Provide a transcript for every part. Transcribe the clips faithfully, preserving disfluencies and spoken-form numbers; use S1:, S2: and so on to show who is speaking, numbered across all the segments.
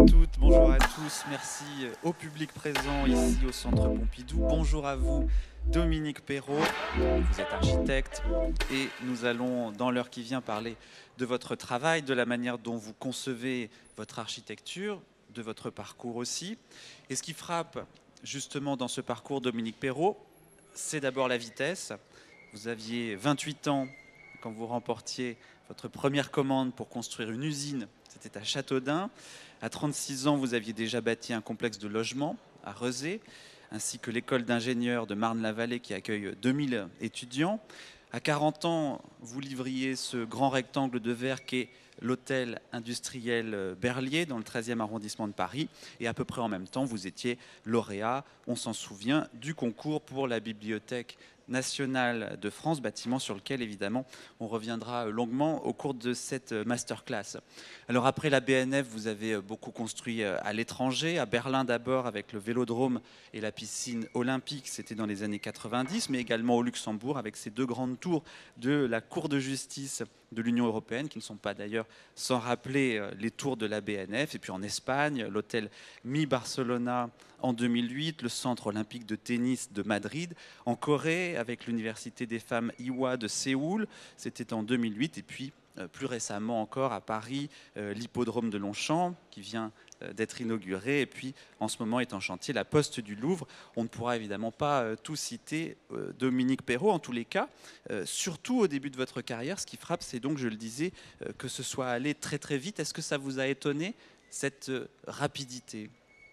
S1: toutes, bonjour à tous, merci au public présent ici au Centre Pompidou. Bonjour à vous, Dominique Perrault, vous êtes architecte et nous allons dans l'heure qui vient parler de votre travail, de la manière dont vous concevez votre architecture, de votre parcours aussi. Et ce qui frappe justement dans ce parcours, Dominique Perrault, c'est d'abord la vitesse. Vous aviez vingt-huit ans quand vous remportiez votre première commande pour construire une usine, c'était à Châteaudun. À trente-six ans, vous aviez déjà bâti un complexe de logements à Rezé, ainsi que l'école d'ingénieurs de Marne-la-Vallée qui accueille deux mille étudiants. À quarante ans, vous livriez ce grand rectangle de verre qu'est l'hôtel industriel Berlier dans le treizième arrondissement de Paris. Et à peu près en même temps, vous étiez lauréat, on s'en souvient, du concours pour la Bibliothèque nationale de France, bâtiment sur lequel évidemment on reviendra longuement au cours de cette masterclass. Alors après la B N F, vous avez beaucoup construit à l'étranger, à Berlin d'abord avec le vélodrome et la piscine olympique, c'était dans les années quatre-vingt-dix, mais également au Luxembourg avec ces deux grandes tours de la Cour de justice de l'Union européenne, qui ne sont pas d'ailleurs sans rappeler les tours de la B N F, et puis en Espagne, l'hôtel Mi Barcelona en deux mille huit, le centre olympique de tennis de Madrid, en Corée avec l'université des femmes Iwa de Séoul, c'était en deux mille huit, et puis euh, plus récemment encore à Paris, euh, l'hippodrome de Longchamp qui vient euh, d'être inauguré, et puis en ce moment est en chantier la Poste du Louvre. On ne pourra évidemment pas euh, tout citer, euh, Dominique Perrault, en tous les cas, euh, surtout au début de votre carrière, ce qui frappe, c'est donc, je le disais, euh, que ce soit allé très très vite. Est-ce que ça vous a étonné, cette euh, rapidité ?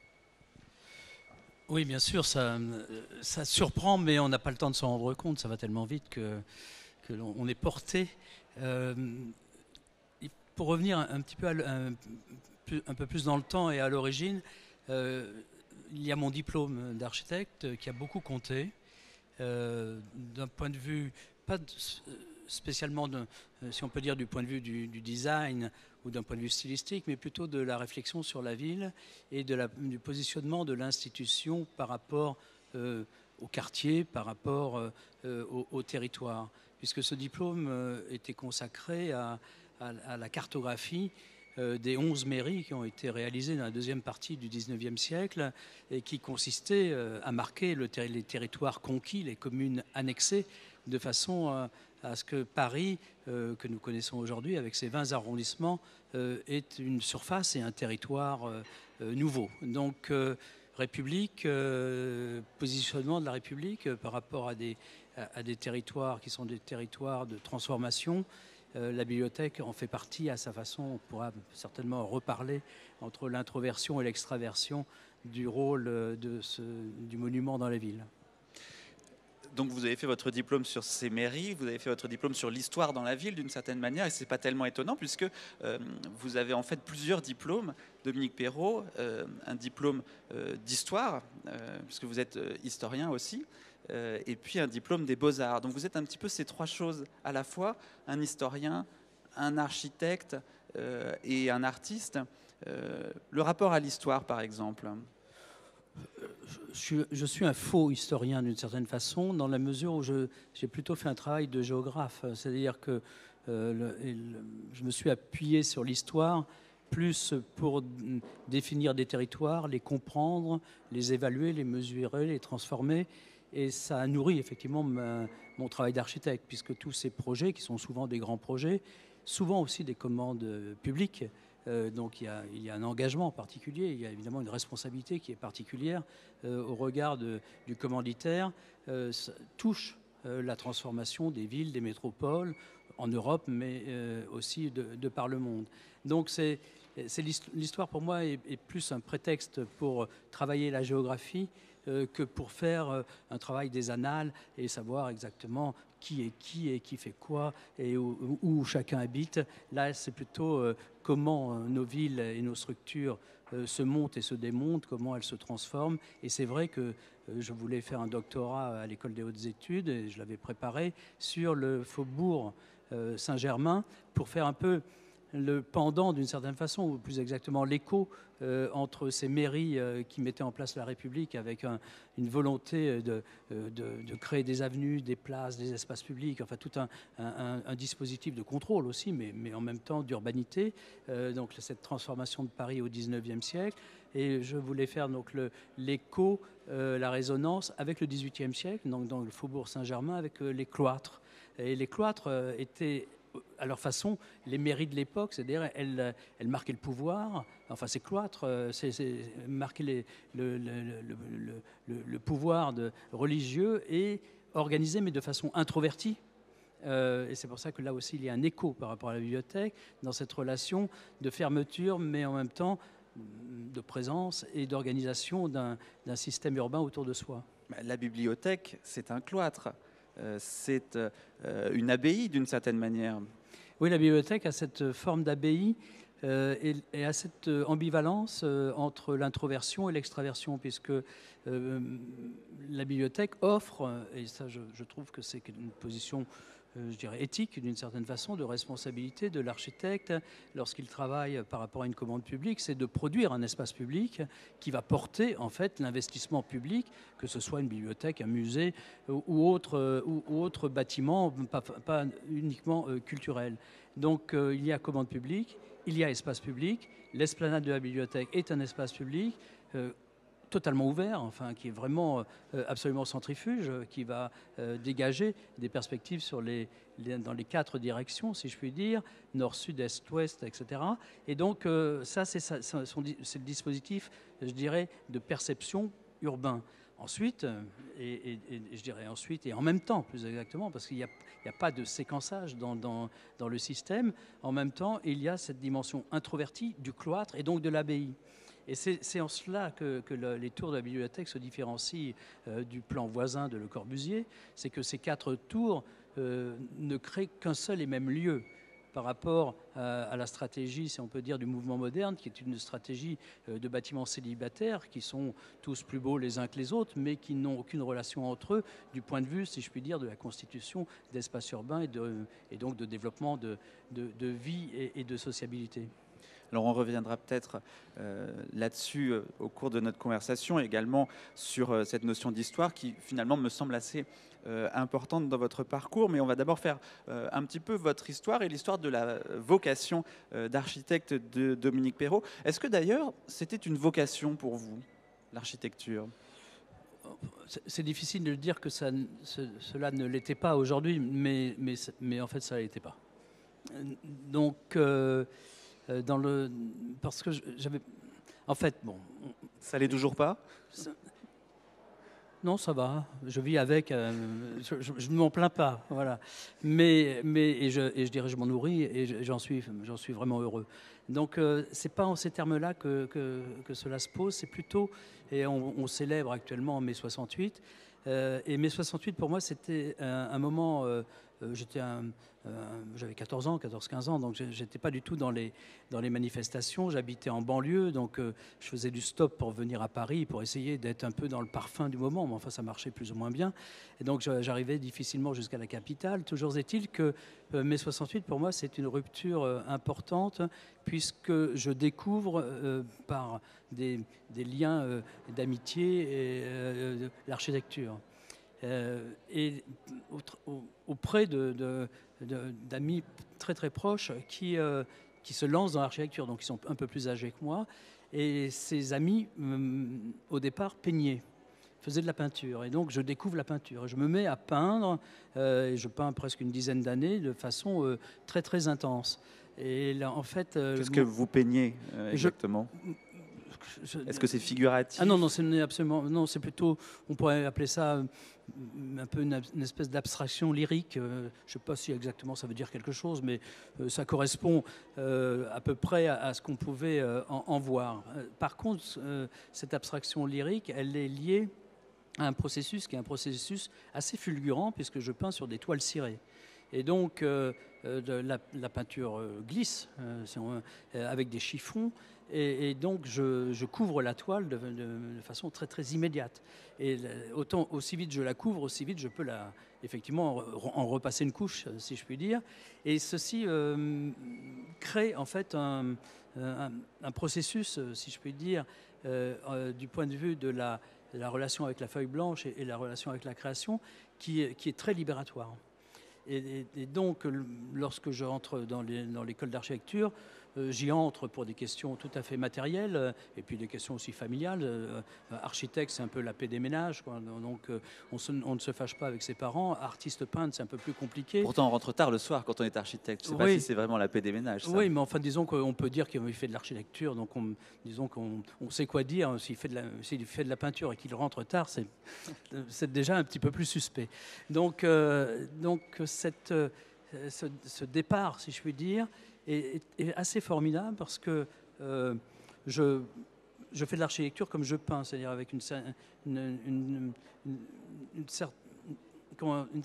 S2: Oui, bien sûr, ça, ça surprend, mais on n'a pas le temps de s'en rendre compte. Ça va tellement vite que, que l'on est porté. Euh, pour revenir un, un petit peu, à, un, un peu plus dans le temps et à l'origine, euh, il y a mon diplôme d'architecte qui a beaucoup compté. Euh, d'un point de vue, pas de, spécialement, de, si on peut dire, du point de vue du, du design ou d'un point de vue stylistique, mais plutôt de la réflexion sur la ville et de la, du positionnement de l'institution par rapport euh, au quartier, par rapport euh, au, au territoire. Puisque ce diplôme euh, était consacré à, à, à la cartographie euh, des onze mairies qui ont été réalisées dans la deuxième partie du dix-neuvième siècle et qui consistaient euh, à marquer le ter les territoires conquis, les communes annexées, de façon à, à ce que Paris, euh, que nous connaissons aujourd'hui, avec ses vingt arrondissements, euh, est une surface et un territoire euh, euh, nouveau. Donc, euh, République, euh, positionnement de la République euh, par rapport à des, à, à des territoires qui sont des territoires de transformation. Euh, la bibliothèque en fait partie à sa façon. On pourra certainement reparler entre l'introversion et l'extraversion du rôle de ce, du monument dans la ville.
S1: Donc vous avez fait votre diplôme sur ces mairies, vous avez fait votre diplôme sur l'histoire dans la ville d'une certaine manière, et c'est pas tellement étonnant puisque euh, vous avez en fait plusieurs diplômes, Dominique Perrault, euh, un diplôme euh, d'histoire, euh, puisque vous êtes euh, historien aussi, euh, et puis un diplôme des beaux-arts. Donc vous êtes un petit peu ces trois choses à la fois, un historien, un architecte euh, et un artiste. Euh, le rapport à l'histoire par exemple.
S2: Je, je suis un faux historien d'une certaine façon, dans la mesure où j'ai plutôt fait un travail de géographe. C'est-à-dire que euh, le, le, je me suis appuyé sur l'histoire plus pour définir des territoires, les comprendre, les évaluer, les mesurer, les transformer. Et ça a nourri effectivement ma, mon travail d'architecte, puisque tous ces projets, qui sont souvent des grands projets, souvent aussi des commandes publiques, Euh, donc il y, a, il y a un engagement particulier, il y a évidemment une responsabilité qui est particulière euh, au regard de, du commanditaire, euh, touche euh, la transformation des villes, des métropoles en Europe, mais euh, aussi de, de par le monde. Donc c'est l'histoire pour moi est, est plus un prétexte pour travailler la géographie euh, que pour faire euh, un travail des annales et savoir exactement qui est qui et qui fait quoi et où, où chacun habite. Là, c'est plutôt euh, comment euh, nos villes et nos structures euh, se montent et se démontent, comment elles se transforment. Et c'est vrai que euh, je voulais faire un doctorat à l'École des hautes études, et je l'avais préparé, sur le faubourg euh, Saint-Germain, pour faire un peu le pendant d'une certaine façon, ou plus exactement l'écho euh, entre ces mairies euh, qui mettaient en place la République avec un, une volonté de, de, de créer des avenues, des places, des espaces publics, enfin tout un, un, un dispositif de contrôle aussi, mais, mais en même temps d'urbanité, euh, donc cette transformation de Paris au dix-neuvième siècle. Et je voulais faire donc l'écho, euh, la résonance avec le dix-huitième siècle, donc dans le faubourg Saint-Germain, avec euh, les cloîtres. Et les cloîtres euh, étaient à leur façon, les mairies de l'époque, c'est-à-dire elles, elles marquaient le pouvoir, enfin ces cloîtres, c'est, c'est marquaient les, le, le, le, le, le pouvoir de, religieux et organisé, mais de façon introvertie. Euh, et c'est pour ça que là aussi, il y a un écho par rapport à la bibliothèque, dans cette relation de fermeture, mais en même temps de présence et d'organisation d'un, d'un système urbain autour de soi.
S1: La bibliothèque, c'est un cloître. C'est euh, une abbaye d'une certaine manière.
S2: Oui, la bibliothèque a cette forme d'abbaye euh, et, et a cette ambivalence euh, entre l'introversion et l'extraversion, puisque euh, la bibliothèque offre, et ça je, je trouve que c'est une position euh, je dirais éthique d'une certaine façon, de responsabilité de l'architecte lorsqu'il travaille par rapport à une commande publique, c'est de produire un espace public qui va porter en fait l'investissement public, que ce soit une bibliothèque, un musée ou, ou, autre, ou, ou autre bâtiment, pas, pas uniquement euh, culturel. Donc euh, il y a commande publique, il y a espace public, l'esplanade de la bibliothèque est un espace public euh, totalement ouvert, enfin, qui est vraiment euh, absolument centrifuge, qui va euh, dégager des perspectives sur les, les, dans les quatre directions, si je puis dire, nord, sud, est, ouest, et cetera. Et donc, euh, ça, c'est, ça, c'est le dispositif, je dirais, de perception urbain. Ensuite, et, et, et je dirais ensuite, et en même temps, plus exactement, parce qu'il n'y a, a pas de séquençage dans, dans, dans le système, en même temps, il y a cette dimension introvertie du cloître et donc de l'abbaye. Et c'est en cela que, que le, les tours de la bibliothèque se différencient euh, du plan voisin de Le Corbusier, c'est que ces quatre tours euh, ne créent qu'un seul et même lieu par rapport à, à la stratégie, si on peut dire, du mouvement moderne, qui est une stratégie euh, de bâtiments célibataires, qui sont tous plus beaux les uns que les autres, mais qui n'ont aucune relation entre eux, du point de vue, si je puis dire, de la constitution d'espaces urbains et, de, et donc de développement de, de, de vie et, et de sociabilité.
S1: Alors on reviendra peut-être euh, là-dessus euh, au cours de notre conversation, également sur euh, cette notion d'histoire qui finalement me semble assez euh, importante dans votre parcours. Mais on va d'abord faire euh, un petit peu votre histoire et l'histoire de la vocation euh, d'architecte de Dominique Perrault. Est-ce que d'ailleurs c'était une vocation pour vous, l'architecture ?
S2: C'est difficile de dire que ça, ce, cela ne l'était pas aujourd'hui, mais, mais, mais en fait ça ne l'était pas. Donc... Euh, Dans le, parce que j'avais, en fait, bon,
S1: ça l'est toujours pas.
S2: Ça, non, ça va. Je vis avec. Euh, je ne m'en plains pas, voilà. Mais, mais et je, et je dirais, je m'en nourris et j'en suis, j'en suis vraiment heureux. Donc, euh, c'est pas en ces termes-là que, que, que cela se pose. C'est plutôt, et on, on célèbre actuellement mai soixante-huit. Euh, et mai soixante-huit, pour moi, c'était un, un moment. Euh, Euh, j'étais un, euh, j'avais quatorze ans, quatorze quinze ans, donc j'étais pas du tout dans les, dans les manifestations. J'habitais en banlieue, donc euh, je faisais du stop pour venir à Paris, pour essayer d'être un peu dans le parfum du moment, mais enfin ça marchait plus ou moins bien. Et donc j'arrivais difficilement jusqu'à la capitale. Toujours est-il que euh, mai soixante-huit, pour moi, c'est une rupture euh, importante, puisque je découvre euh, par des, des liens euh, d'amitié et euh, l'architecture. Euh, et auprès de, de, de, d'amis très très proches qui, euh, qui se lancent dans l'architecture, donc ils sont un peu plus âgés que moi. Et ces amis, euh, au départ, peignaient, faisaient de la peinture. Et donc je découvre la peinture. Et je me mets à peindre, euh, et je peins presque une dizaine d'années de façon euh, très très intense. Et là, en fait, euh,
S1: qu'est-ce que vous peignez euh, exactement ?
S2: Je,
S1: Est-ce que c'est figuratif ?
S2: Ah non, non, c'est absolument non. C'est plutôt, on pourrait appeler ça un peu une, une espèce d'abstraction lyrique. Euh, je ne sais pas si exactement ça veut dire quelque chose, mais euh, ça correspond euh, à peu près à, à ce qu'on pouvait euh, en, en voir. Euh, par contre, euh, cette abstraction lyrique, elle est liée à un processus qui est un processus assez fulgurant, puisque je peins sur des toiles cirées. Et donc, euh, de la, la peinture glisse euh, on, euh, avec des chiffons. Et, et donc, je, je couvre la toile de, de, de façon très, très immédiate. Et autant, aussi vite je la couvre, aussi vite je peux la, effectivement en repasser une couche, si je puis dire. Et ceci euh, crée en fait un, un, un processus, si je puis dire, euh, euh, du point de vue de la, de la relation avec la feuille blanche et, et la relation avec la création, qui, qui est très libératoire. Et, et, et donc, lorsque je rentre dans l'école d'architecture, euh, j'y entre pour des questions tout à fait matérielles euh, et puis des questions aussi familiales. Euh, architecte, c'est un peu la paix des ménages, quoi. Donc euh, on, se, on ne se fâche pas avec ses parents. Artiste peintre, c'est un peu plus compliqué.
S1: Pourtant, on rentre tard le soir quand on est architecte. Je ne sais oui. pas si c'est vraiment la paix des ménages. Ça.
S2: Oui, mais enfin, disons qu'on peut dire qu'il fait de l'architecture, donc on, disons qu'on on sait quoi dire. S'il fait, s'il fait de la peinture et qu'il rentre tard, c'est déjà un petit peu plus suspect. Donc, euh, donc cette, ce, ce départ, si je puis dire, est, est assez formidable parce que euh, je, je fais de l'architecture comme je peins, c'est-à-dire avec une, une, une, une, une, une certaine, une,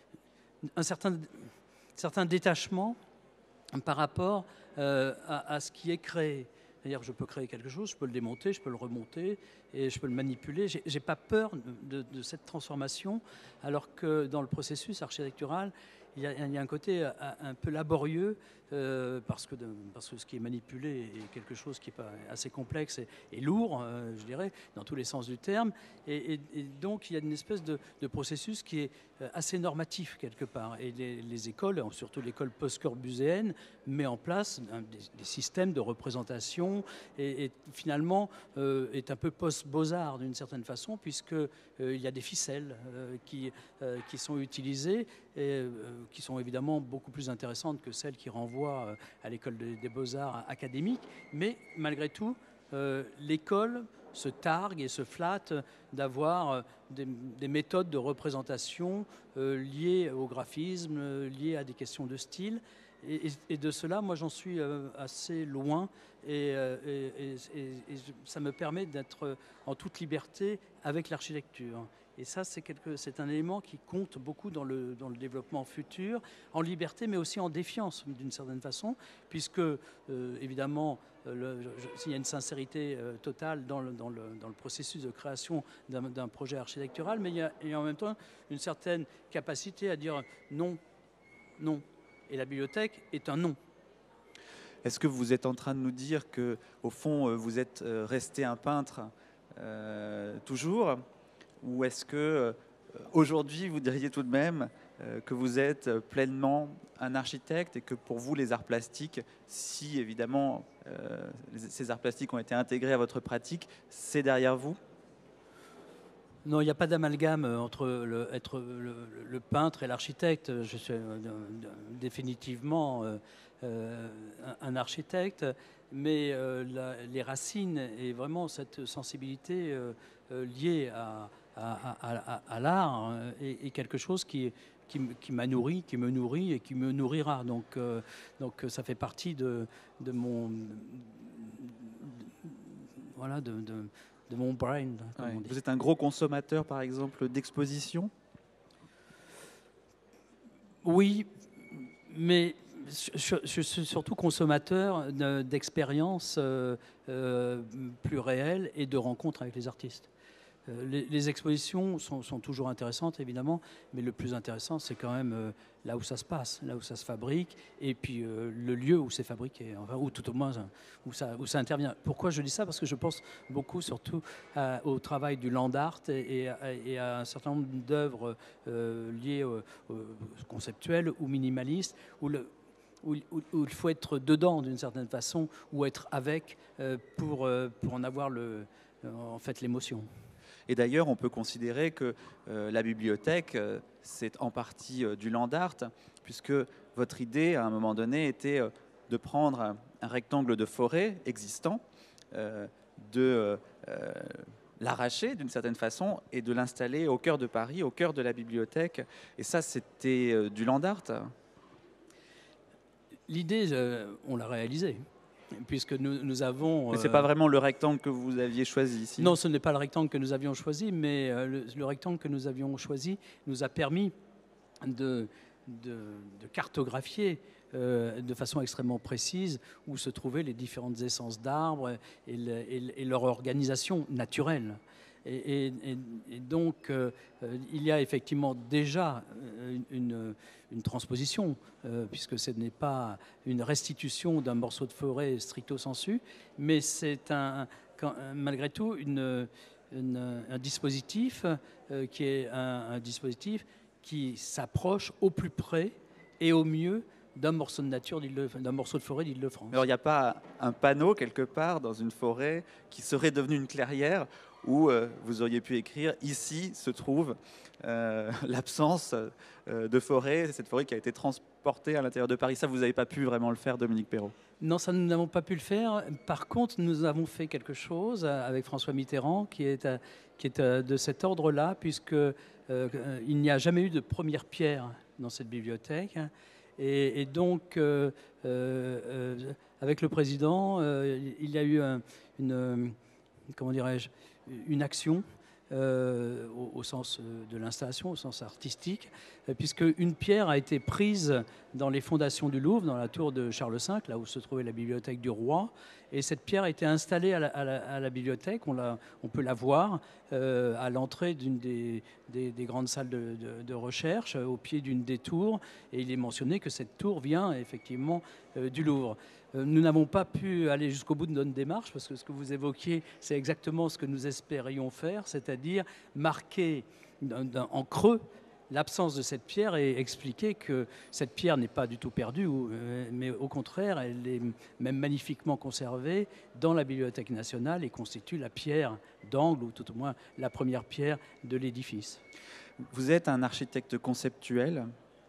S2: un certain, certain détachement par rapport euh, à, à ce qui est créé. C'est-à-dire que je peux créer quelque chose, je peux le démonter, je peux le remonter et je peux le manipuler. Je n'ai pas peur de, de cette transformation, alors que dans le processus architectural, il y a, il y a un côté un peu laborieux euh, parce, que de, parce que ce qui est manipulé est quelque chose qui est pas assez complexe et, et lourd, euh, je dirais, dans tous les sens du terme. Et, et, et donc, il y a une espèce de, de processus qui est assez normatif quelque part. Et les, les écoles, surtout l'école post-corbusienne, met en place un, des, des systèmes de représentation et, et finalement euh, est un peu post-beaux-arts d'une certaine façon, puisqu'il euh, y a des ficelles euh, qui, euh, qui sont utilisées et euh, qui sont évidemment beaucoup plus intéressantes que celles qui renvoient euh, à l'école des, des beaux-arts académiques. Mais malgré tout, euh, l'école se targue et se flatte d'avoir des, des méthodes de représentation euh, liées au graphisme, euh, liées à des questions de style. Et, et, et de cela, moi, j'en suis euh, assez loin. Et, euh, et, et, et ça me permet d'être en toute liberté avec l'architecture. Et ça, c'est, quelque, c'est un élément qui compte beaucoup dans le, dans le développement futur, en liberté, mais aussi en défiance, d'une certaine façon, puisque, euh, évidemment, euh, s'il y a une sincérité euh, totale dans le, dans, le, dans le processus de création d'un, d'un projet architectural, mais il y, a, il y a en même temps une certaine capacité à dire non, non. Et la bibliothèque est un non.
S1: Est-ce que vous êtes en train de nous dire qu'au fond, vous êtes resté un peintre euh, toujours ? Ou est-ce que euh, aujourd'hui, vous diriez tout de même euh, que vous êtes pleinement un architecte et que pour vous, les arts plastiques, si évidemment euh, ces arts plastiques ont été intégrés à votre pratique, c'est derrière vous ?
S2: Non, il n'y a pas d'amalgame entre le, être le, le peintre et l'architecte. Je suis euh, définitivement euh, euh, un architecte, mais euh, la, les racines et vraiment cette sensibilité euh, euh, liée à à, à, à, à l'art est, est quelque chose qui, qui, qui m'a nourri, qui me nourrit et qui me nourrira. Donc, euh, donc ça fait partie de, de mon de, voilà de, de, de mon brain. Comme
S1: ouais.
S2: on dit.
S1: Vous êtes un gros consommateur, par exemple, d'expositions ?
S2: Oui, mais je, je suis surtout consommateur d'expériences euh, euh, plus réelles et de rencontres avec les artistes. Les, les expositions sont, sont toujours intéressantes, évidemment, mais le plus intéressant, c'est quand même euh, là où ça se passe, là où ça se fabrique, et puis euh, le lieu où c'est fabriqué, enfin, ou tout au moins où ça, où ça intervient. Pourquoi je dis ça ? Parce que je pense beaucoup, surtout, à, au travail du land art et, et, à, et à un certain nombre d'œuvres euh, liées au, au conceptuelles ou minimalistes, où le Où, où, où il faut être dedans d'une certaine façon, ou être avec euh, pour, euh, pour en avoir le, euh, en fait, l'émotion.
S1: Et d'ailleurs, on peut considérer que euh, la bibliothèque, euh, c'est en partie euh, du land art, puisque votre idée, à un moment donné, était euh, de prendre un, un rectangle de forêt existant, euh, de euh, l'arracher d'une certaine façon et de l'installer au cœur de Paris, au cœur de la bibliothèque. Et ça, c'était euh, du land art.
S2: L'idée, euh, on l'a réalisée. Puisque nous, nous avons...
S1: Mais ce n'est euh, pas vraiment le rectangle que vous aviez choisi ici.
S2: Non, ce n'est pas le rectangle que nous avions choisi, mais euh, le, le rectangle que nous avions choisi nous a permis de, de, de cartographier euh, de façon extrêmement précise où se trouvaient les différentes essences d'arbres et, le, et, et leur organisation naturelle. Et, et, et donc, euh, il y a effectivement déjà une, une, une transposition, euh, puisque ce n'est pas une restitution d'un morceau de forêt stricto sensu, mais c'est un, quand, malgré tout une, une, un dispositif euh, qui est un, un dispositif qui s'approche au plus près et au mieux d'un morceau de nature, d'un morceau de forêt d'Île-de-France.
S1: Alors, il n'y a pas un panneau quelque part dans une forêt qui serait devenue une clairière où euh, vous auriez pu écrire « Ici se trouve euh, l'absence euh, de forêt, cette forêt qui a été transportée à l'intérieur de Paris ». Ça, vous n'avez pas pu vraiment le faire, Dominique Perrault?
S2: Non, ça, nous n'avons pas pu le faire. Par contre, nous avons fait quelque chose avec François Mitterrand qui est, à, qui est à, de cet ordre-là, puisque euh, il n'y a jamais eu de première pierre dans cette bibliothèque. Et, et donc, euh, euh, avec le président, euh, il y a eu un, une, comment dirais-je, une action euh, au, au sens de l'installation, au sens artistique, puisque une pierre a été prise dans les fondations du Louvre, dans la tour de Charles cinq, là où se trouvait la bibliothèque du roi. Et cette pierre a été installée à la, à la, à la bibliothèque. On, la, on peut la voir euh, à l'entrée d'une des, des, des grandes salles de, de, de recherche, au pied d'une des tours. Et il est mentionné que cette tour vient effectivement euh, du Louvre. Euh, nous n'avons pas pu aller jusqu'au bout de notre démarche, parce que ce que vous évoquiez, c'est exactement ce que nous espérions faire, c'est-à-dire marquer en creux l'absence de cette pierre et expliquer que cette pierre n'est pas du tout perdue, mais au contraire, elle est même magnifiquement conservée dans la Bibliothèque nationale et constitue la pierre d'angle, ou tout au moins la première pierre de l'édifice.
S1: Vous êtes un architecte conceptuel?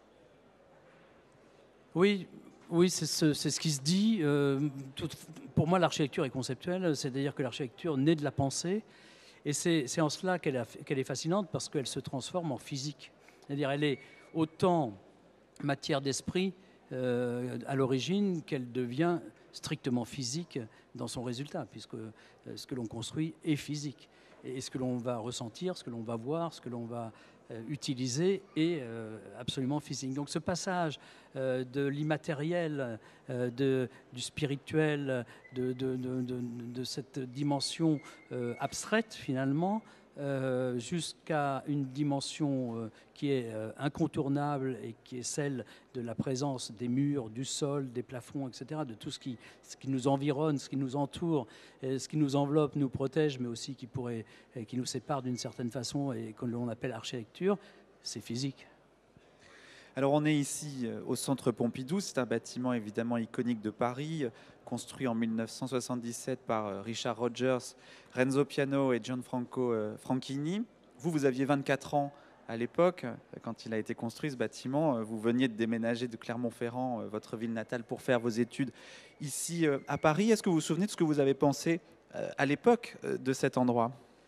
S2: Oui, oui, c'est ce, c'est ce qui se dit. Euh, tout, pour moi, l'architecture est conceptuelle, c'est-à-dire que l'architecture naît de la pensée, et c'est, c'est en cela qu'elle, a, qu'elle est fascinante, parce qu'elle se transforme en physique. C'est-à-dire elle est autant matière d'esprit euh, à l'origine qu'elle devient strictement physique dans son résultat, puisque euh, ce que l'on construit est physique. Et ce que l'on va ressentir, ce que l'on va voir, ce que l'on va euh, utiliser est euh, absolument physique. Donc ce passage euh, de l'immatériel, euh, de, du spirituel, de, de, de, de, de cette dimension euh, abstraite finalement, Euh, jusqu'à une dimension euh, qui est euh, incontournable et qui est celle de la présence des murs, du sol, des plafonds, et cetera, de tout ce qui, ce qui nous environne, ce qui nous entoure, et ce qui nous enveloppe, nous protège, mais aussi qui, pourrait, qui nous sépare d'une certaine façon et que l'on appelle architecture, c'est physique.
S1: Alors on est ici au Centre Pompidou, c'est un bâtiment évidemment iconique de Paris, construit en mille neuf cent soixante-dix-sept par Richard Rogers, Renzo Piano et Gianfranco Franchini. Vous, vous aviez vingt-quatre ans à l'époque, quand il a été construit ce bâtiment. Vous veniez de déménager de Clermont-Ferrand, votre ville natale, pour faire vos études ici à Paris. Est-ce que vous vous souvenez de ce que vous avez pensé à l'époque de cet endroit ?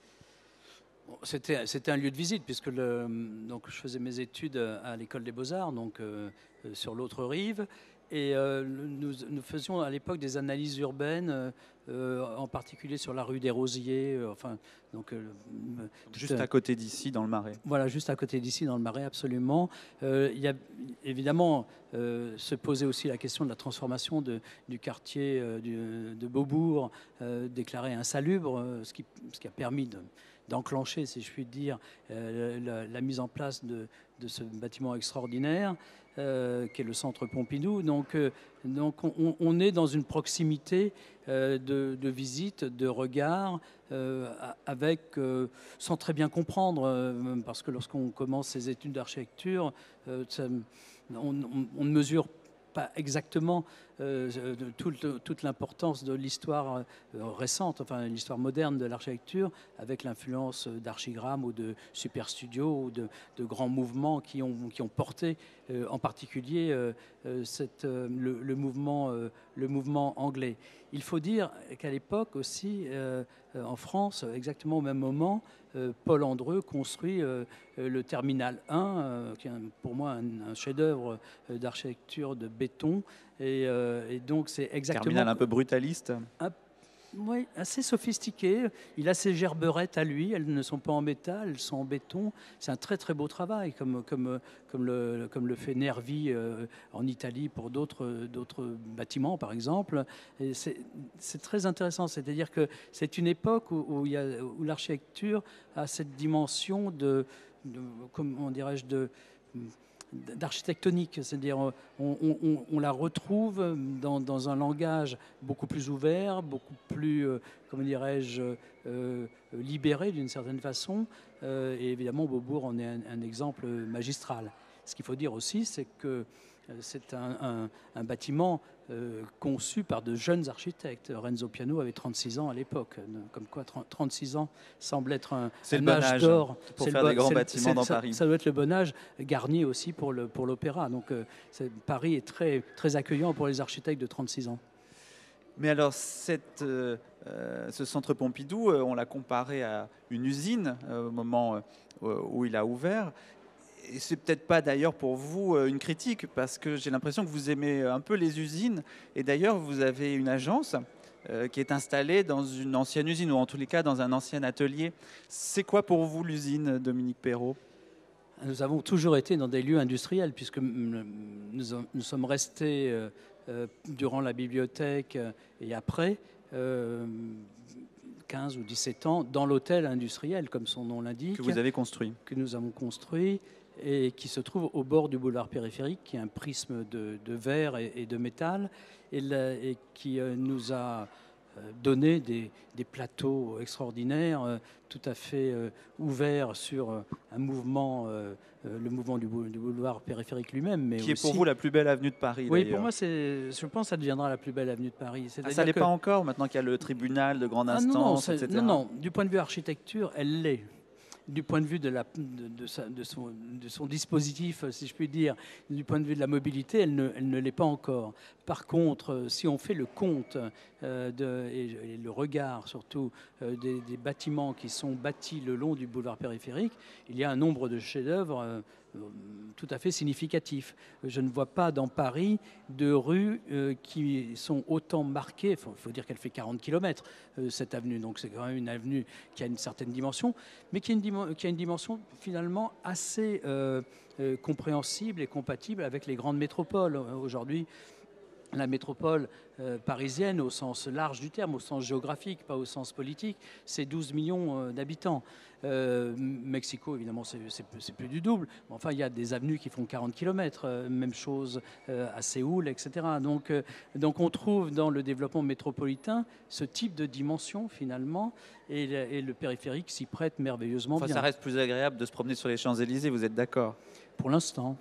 S2: C'était, c'était un lieu de visite, puisque le, donc je faisais mes études à l'école des Beaux-Arts, donc euh, sur l'autre rive. Et euh, nous, nous faisions à l'époque des analyses urbaines, euh, en particulier sur la rue des Rosiers. Euh, enfin, donc, euh,
S1: juste à côté d'ici, dans le Marais.
S2: Voilà, juste à côté d'ici, dans le Marais, absolument. Euh, il y a évidemment euh, se posait aussi la question de la transformation de, du quartier euh, du, de Beaubourg, euh, déclaré insalubre, euh, ce, qui, ce qui a permis de d'enclencher, si je puis dire, euh, la, la mise en place de, de ce bâtiment extraordinaire euh, qui est le Centre Pompidou. Donc, euh, donc on, on est dans une proximité euh, de, de visite, de regard, euh, avec, euh, sans très bien comprendre, euh, parce que lorsqu'on commence ses études d'architecture, euh, ça, on, on, on ne mesure pas exactement euh, tout, toute l'importance de l'histoire euh, récente, enfin l'histoire moderne de l'architecture, avec l'influence d'Archigramme ou de Superstudio ou de, de grands mouvements qui ont, qui ont porté euh, en particulier euh, cette, euh, le, le, mouvement, euh, le mouvement anglais. Il faut dire qu'à l'époque aussi, euh, en France, exactement au même moment, euh, Paul Andreu construit euh, le Terminal un, euh, qui est un, pour moi un, un chef-d'œuvre d'architecture de béton. Et, euh, et donc c'est exactement...
S1: Terminal un peu brutaliste.
S2: Un, Oui, assez sophistiqué. Il a ses gerberettes à lui, elles ne sont pas en métal, elles sont en béton. C'est un très très beau travail, comme, comme, comme, le, comme le fait Nervi euh, en Italie pour d'autres d'autres bâtiments, par exemple. C'est très intéressant, c'est-à-dire que c'est une époque où, où, il y a, où l'architecture a cette dimension de, de comment dirais-je, de d'architectonique, c'est-à-dire on, on, on, la retrouve dans, dans un langage beaucoup plus ouvert, beaucoup plus, euh, comment dirais-je, euh, libéré d'une certaine façon. Euh, et évidemment, Beaubourg en est un, un exemple magistral. Ce qu'il faut dire aussi, c'est que c'est un, un, un bâtiment euh, conçu par de jeunes architectes. Renzo Piano avait trente-six ans à l'époque, comme quoi trente-six ans semble être un, un
S1: bon
S2: âge d'or
S1: pour faire bon, des grands bâtiments dans
S2: ça,
S1: Paris.
S2: Ça doit être le bon âge, Garnier aussi pour le pour l'opéra. Donc euh, Paris est très très accueillant pour les architectes de trente-six ans.
S1: Mais alors, cette, euh, ce centre Pompidou, euh, on l'a comparé à une usine euh, au moment euh, où il a ouvert. Et c'est peut-être pas d'ailleurs pour vous une critique, parce que j'ai l'impression que vous aimez un peu les usines. Et d'ailleurs, vous avez une agence euh, qui est installée dans une ancienne usine, ou en tous les cas dans un ancien atelier. C'est quoi pour vous l'usine, Dominique Perrault ?
S2: Nous avons toujours été dans des lieux industriels, puisque nous, nous sommes restés euh, euh, durant la bibliothèque et après euh, quinze ou dix-sept ans dans l'hôtel industriel, comme son nom l'indique.
S1: Que vous avez construit.
S2: Que nous avons construit et qui se trouve au bord du boulevard périphérique, qui est un prisme de, de verre et, et de métal, et, la, et qui euh, nous a donné des, des plateaux extraordinaires, euh, tout à fait euh, ouverts sur euh, un mouvement, euh, le mouvement du, du boulevard périphérique lui-même. Mais
S1: qui est
S2: aussi...
S1: pour vous la plus belle avenue de Paris.
S2: Oui, pour moi, je pense que ça deviendra la plus belle avenue de Paris.
S1: Ah, ça ne l'est que... pas encore, maintenant qu'il y a le tribunal de grande instance,
S2: ah, non, non,
S1: et cetera.
S2: Non, non, du point de vue architecture, elle l'est. Du point de vue de, la, de, de, sa, de, son, de son dispositif, si je puis dire, du point de vue de la mobilité, elle ne, elle ne l'est pas encore. Par contre, si on fait le compte euh, de, et, et le regard surtout euh, des, des bâtiments qui sont bâtis le long du boulevard périphérique, il y a un nombre de chefs-d'œuvre euh, tout à fait significatif. Je ne vois pas dans Paris de rues euh, qui sont autant marquées. Il faut, faut dire qu'elle fait quarante kilomètres, euh, cette avenue. Donc c'est quand même une avenue qui a une certaine dimension, mais qui a une, qui a une dimension finalement assez euh, euh, compréhensible et compatible avec les grandes métropoles. Aujourd'hui, la métropole euh, parisienne, au sens large du terme, au sens géographique, pas au sens politique, c'est douze millions euh, d'habitants. Euh, Mexico, évidemment, c'est plus du double. Enfin, il y a des avenues qui font quarante kilomètres. Euh, même chose euh, à Séoul, et cetera. Donc, euh, donc, on trouve dans le développement métropolitain ce type de dimension, finalement, et, et le périphérique s'y prête merveilleusement
S1: enfin,
S2: bien.
S1: Ça reste plus agréable de se promener sur les Champs-Élysées, vous êtes d'accord?
S2: Pour l'instant.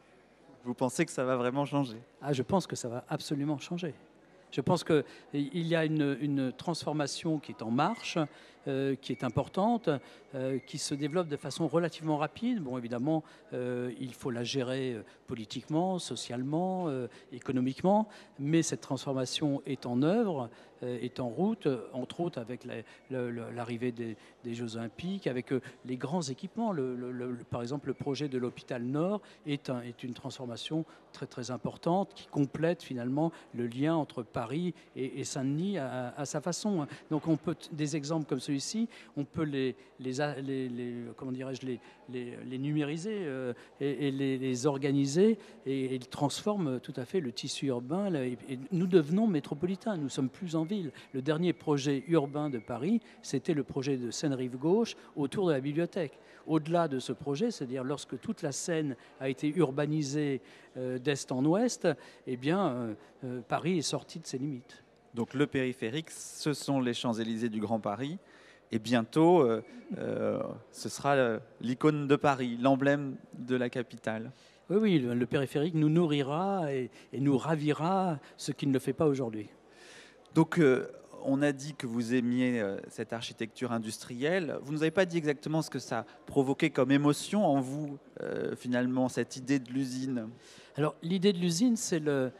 S1: Vous pensez que ça va vraiment changer?
S2: Ah, je pense que ça va absolument changer. Je pense qu'il y a une, une transformation qui est en marche, euh, qui est importante, euh, qui se développe de façon relativement rapide. Bon, évidemment, euh, il faut la gérer politiquement, socialement, euh, économiquement, mais cette transformation est en œuvre, euh, est en route, entre autres avec l'arrivée des, des Jeux Olympiques, avec euh, les grands équipements. Le, le, le, par exemple, le projet de l'hôpital Nord est, un, est une transformation très très importante qui complète finalement le lien entre Paris et, et Saint-Denis à, à sa façon. Donc on peut, des exemples comme celui-ci, on peut les, les, les, les comment dirais-je, les, les, les numériser euh, et, et les, les organiser, et, et ils transforment tout à fait le tissu urbain. Là, et, et nous devenons métropolitains, nous sommes plus en ville. Le dernier projet urbain de Paris, c'était le projet de Seine-Rive-Gauche autour de la bibliothèque. Au-delà de ce projet, c'est-à-dire lorsque toute la Seine a été urbanisée euh, d'est en ouest, eh bien, euh, euh, Paris est sorti de ses limites.
S1: Donc le périphérique, ce sont les Champs-Élysées du Grand Paris, et bientôt, euh, euh, ce sera l'icône de Paris, l'emblème de la capitale.
S2: Oui, oui, le, le périphérique nous nourrira et, et nous ravira, ce qu'il ne le fait pas aujourd'hui.
S1: Donc, euh, on a dit que vous aimiez euh, cette architecture industrielle. Vous ne nous avez pas dit exactement ce que ça provoquait comme émotion en vous, euh, finalement, cette idée de l'usine.
S2: Alors, l'idée de l'usine, c'est le,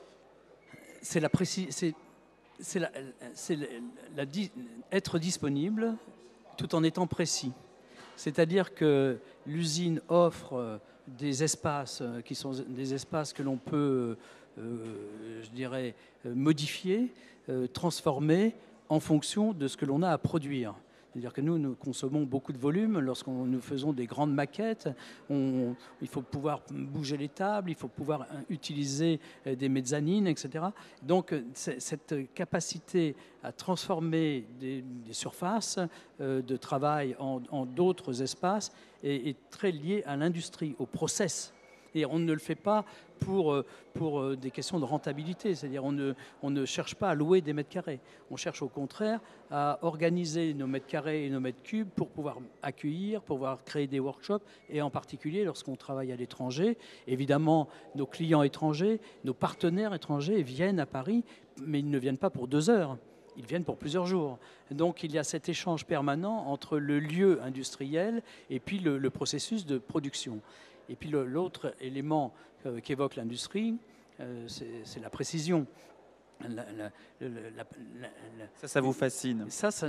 S2: c'est la précis, c'est, c'est la, c'est la, la, être disponible tout en étant précis. C'est-à-dire que l'usine offre des espaces qui sont des espaces que l'on peut, euh, je dirais, modifier, euh, transformer en fonction de ce que l'on a à produire. C'est-à-dire que nous, nous consommons beaucoup de volume. Lorsqu'on nous faisons des grandes maquettes, on, il faut pouvoir bouger les tables, il faut pouvoir utiliser des mezzanines, et cetera. Donc, cette capacité à transformer des, des surfaces euh, de travail en, en d'autres espaces est, est très liée à l'industrie, au process. Et on ne le fait pas pour, pour des questions de rentabilité, c'est-à-dire on ne, on ne cherche pas à louer des mètres carrés. On cherche au contraire à organiser nos mètres carrés et nos mètres cubes pour pouvoir accueillir, pour pouvoir créer des workshops, et en particulier lorsqu'on travaille à l'étranger. Évidemment, nos clients étrangers, nos partenaires étrangers viennent à Paris, mais ils ne viennent pas pour deux heures. Ils viennent pour plusieurs jours. Donc il y a cet échange permanent entre le lieu industriel et puis le, le processus de production. Et puis l'autre élément euh, qu'évoque l'industrie, euh, c'est la précision. La, la, la, la,
S1: ça, ça vous fascine?
S2: Ça, ça,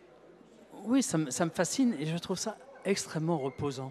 S2: oui, ça, ça me fascine et je trouve ça extrêmement reposant.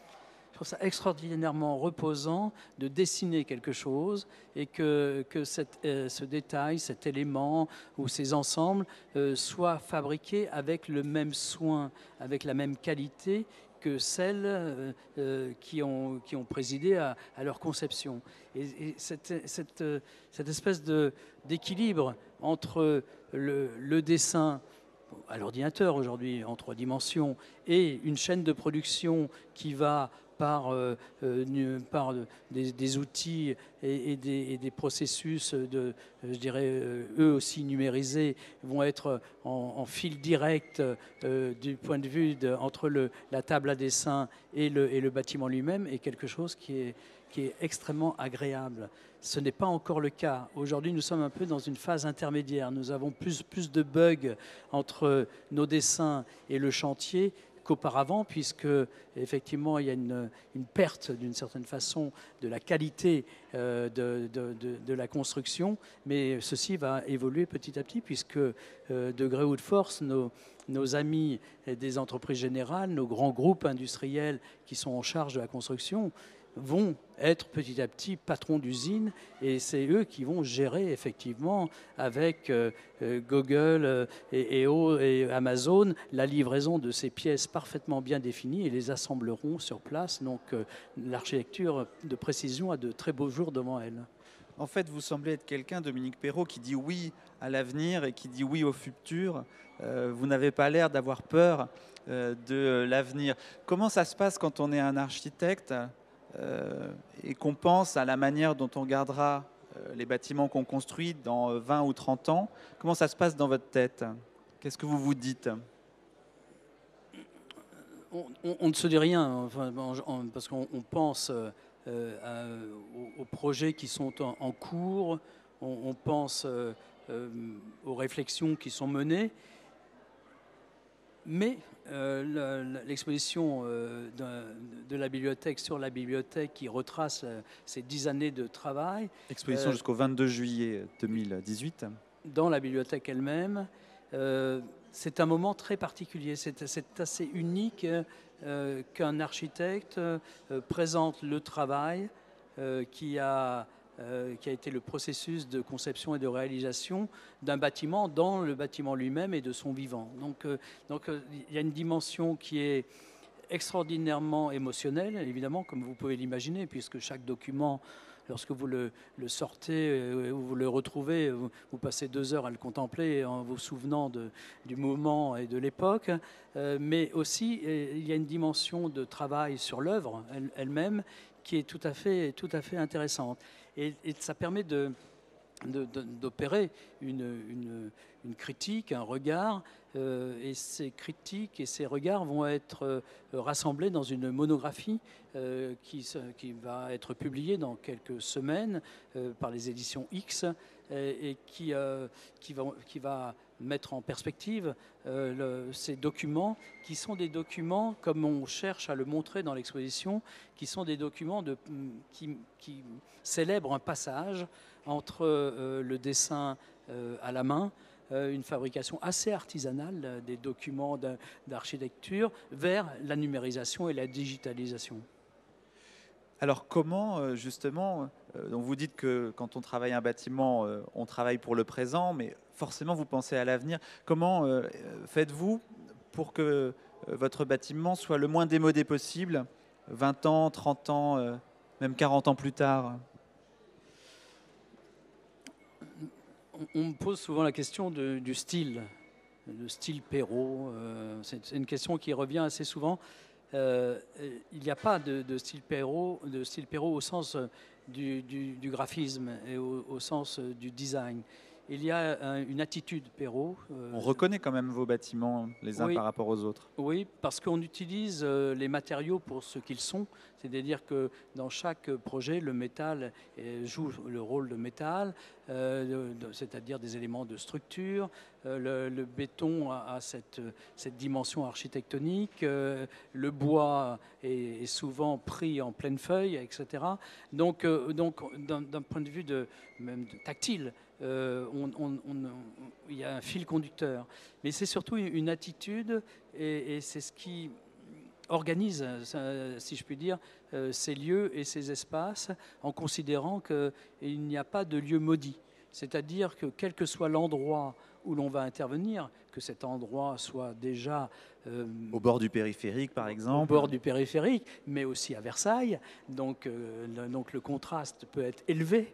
S2: Je trouve ça extraordinairement reposant de dessiner quelque chose et que, que cette, euh, ce détail, cet élément ou ces ensembles euh, soient fabriqués avec le même soin, avec la même qualité que celles euh, euh, qui, ont, qui ont présidé à, à leur conception. Et, et cette, cette, cette espèce d'équilibre entre le, le dessin à l'ordinateur aujourd'hui en trois dimensions et une chaîne de production qui va par, euh, euh, par des, des outils et, et, des, et des processus, de, je dirais, euh, eux aussi numérisés, vont être en, en fil direct euh, du point de vue de, entre le, la table à dessin et le, et le bâtiment lui-même, est quelque chose qui est, qui est extrêmement agréable. Ce n'est pas encore le cas. Aujourd'hui, nous sommes un peu dans une phase intermédiaire. Nous avons plus, plus de bugs entre nos dessins et le chantier qu'auparavant, puisque effectivement il y a une, une perte d'une certaine façon de la qualité euh, de, de, de, de la construction, mais ceci va évoluer petit à petit, puisque euh, de gré ou de force, nos, nos amis des entreprises générales, nos grands groupes industriels qui sont en charge de la construction, vont être petit à petit patrons d'usines, et c'est eux qui vont gérer effectivement avec euh, Google euh, et, et, et Amazon la livraison de ces pièces parfaitement bien définies et les assembleront sur place. Donc euh, l'architecture de précision a de très beaux jours devant elle.
S1: En fait, vous semblez être quelqu'un, Dominique Perrault, qui dit oui à l'avenir et qui dit oui au futur. Euh, vous n'avez pas l'air d'avoir peur euh, de l'avenir. Comment ça se passe quand on est un architecte Euh, et qu'on pense à la manière dont on gardera euh, les bâtiments qu'on construit dans vingt ou trente ans? Comment ça se passe dans votre tête? Qu'est-ce que vous vous dites?
S2: On, on, on ne se dit rien, enfin, on, parce qu'on pense euh, à, aux, aux projets qui sont en, en cours, on, on pense euh, euh, aux réflexions qui sont menées, mais Euh, l'exposition euh, de, de la bibliothèque sur la bibliothèque qui retrace euh, ces dix années de travail.
S1: Exposition euh, jusqu'au vingt-deux juillet deux mille dix-huit.
S2: Dans la bibliothèque elle-même. Euh, c'est un moment très particulier. C'est assez unique euh, qu'un architecte euh, présente le travail euh, qui a... Euh, qui a été le processus de conception et de réalisation d'un bâtiment dans le bâtiment lui-même et de son vivant. Donc, euh, donc euh, il y a une dimension qui est extraordinairement émotionnelle, évidemment, comme vous pouvez l'imaginer, puisque chaque document, lorsque vous le, le sortez euh, ou vous le retrouvez, vous, vous passez deux heures à le contempler en vous souvenant de, du moment et de l'époque. Euh, mais aussi, euh, il y a une dimension de travail sur l'œuvre elle, elle-même qui est tout à fait, tout à fait intéressante. Et, et ça permet de, de, de, d'opérer une, une, une critique, un regard, euh, et ces critiques et ces regards vont être euh, rassemblés dans une monographie euh, qui, qui va être publiée dans quelques semaines euh, par les éditions X, et, et qui, euh, qui, va, qui va mettre en perspective euh, le, ces documents qui sont des documents, comme on cherche à le montrer dans l'exposition, qui sont des documents de, qui, qui célèbrent un passage entre euh, le dessin euh, à la main, euh, une fabrication assez artisanale euh, des documents d'architecture, vers la numérisation et la digitalisation.
S1: Alors comment, euh, justement, euh, donc vous dites que quand on travaille un bâtiment, euh, on travaille pour le présent, mais forcément vous pensez à l'avenir. Comment euh, faites-vous pour que euh, votre bâtiment soit le moins démodé possible, vingt ans, trente ans, euh, même quarante ans plus tard?
S2: On, on me pose souvent la question de- du style, le style Perrault. euh, c'est c'est une question qui revient assez souvent. Euh, il n'y a pas de, de style Perrault, de style Perrault au sens euh, du, du- du graphisme et au, au sens euh, du design. Il y a un- une attitude Perrault. euh,
S1: On reconnaît quand même vos bâtiments les uns
S2: oui,
S1: par rapport aux autres.
S2: Oui, parce qu'on utilise euh, les matériaux pour ce qu'ils sont. C'est-à-dire que dans chaque projet, le métal euh, joue le rôle de métal, euh, de- de- c'est-à-dire des éléments de structure. Euh, le, le béton a, a cette, cette dimension architectonique. Euh, le bois est, est souvent pris en pleine feuille, et cetera. Donc, euh, donc d'un d'un point de vue de, même de tactile, euh, on- on- on- on- il y a un fil conducteur. Mais c'est surtout une, une attitude et, et c'est ce qui organise, euh, si je puis dire, euh, ces lieux et ces espaces en considérant qu'il n'y a pas de lieu maudit. C'est-à-dire que quel que soit l'endroit où l'on va intervenir, que cet endroit soit déjà euh,
S1: Au bord du périphérique, par
S2: au
S1: exemple.
S2: bord du périphérique, mais aussi à Versailles, donc, euh, le, donc le contraste peut être élevé,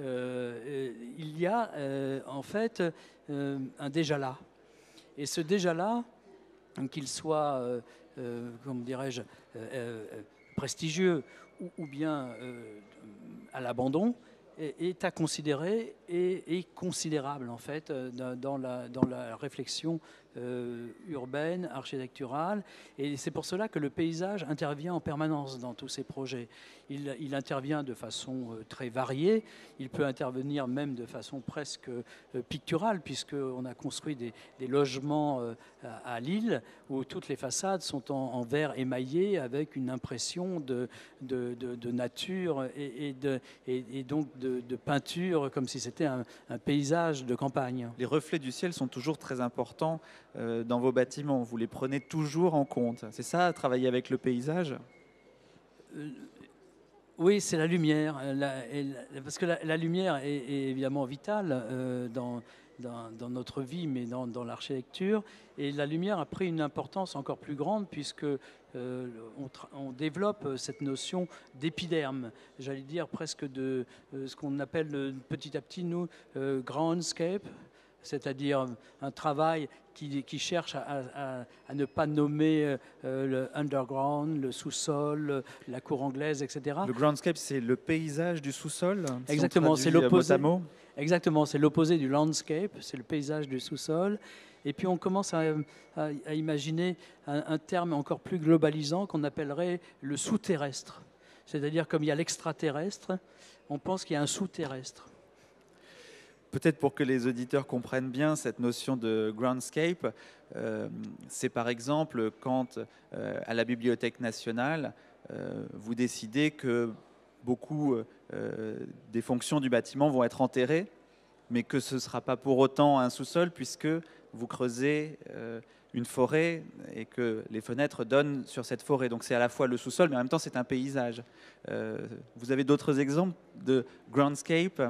S2: euh, il y a euh, en fait euh, un déjà là. Et ce déjà là, qu'il soit, euh, euh, comment dirais-je, euh, euh, prestigieux ou, ou bien euh, à l'abandon, est, est à considérer et est considérable en fait euh, dans la, dans la réflexion euh, urbaine, architecturale. Et c'est pour cela que le paysage intervient en permanence dans tous ces projets. Il, il intervient de façon euh, très variée. Il peut intervenir même de façon presque euh, picturale, puisqu'on a construit des, des logements euh, à, à Lille où toutes les façades sont en, en verre émaillé avec une impression de, de, de, de nature et, et, de, et, et donc de, de peinture, comme si c'était un, un paysage de campagne.
S1: Les reflets du ciel sont toujours très importants euh, dans vos bâtiments. Vous les prenez toujours en compte. C'est ça, travailler avec le paysage?
S2: Euh, Oui, c'est la lumière, la- et la- parce que la, la lumière est, est évidemment vitale euh, dans, dans, dans notre vie, mais dans, dans l'architecture. Et la lumière a pris une importance encore plus grande puisque euh, on, tra- on développe cette notion d'épiderme, j'allais dire presque de euh, ce qu'on appelle euh, petit à petit, nous, euh, groundscape, c'est-à-dire un travail qui, qui cherche à, à- à ne pas nommer euh, le underground, le sous-sol, la cour anglaise, et cetera.
S1: Le groundscape, c'est le paysage du sous-sol, si
S2: Exactement,
S1: on
S2: c'est
S1: traduit euh, mot à
S2: l'opposé.
S1: mot.
S2: Exactement, c'est l'opposé du landscape, c'est le paysage du sous-sol. Et puis on commence à, à- à imaginer un, un terme encore plus globalisant qu'on appellerait le sous-terrestre. C'est-à-dire comme il y a l'extraterrestre, on pense qu'il y a un sous-terrestre.
S1: Peut-être pour que les auditeurs comprennent bien cette notion de groundscape, euh, c'est par exemple quand euh, à la Bibliothèque nationale, euh, vous décidez que beaucoup euh, des fonctions du bâtiment vont être enterrées, mais que ce ne sera pas pour autant un sous-sol puisque vous creusez euh, une forêt et que les fenêtres donnent sur cette forêt. Donc c'est à la fois le sous-sol, mais en même temps c'est un paysage. Euh, vous avez d'autres exemples de groundscape?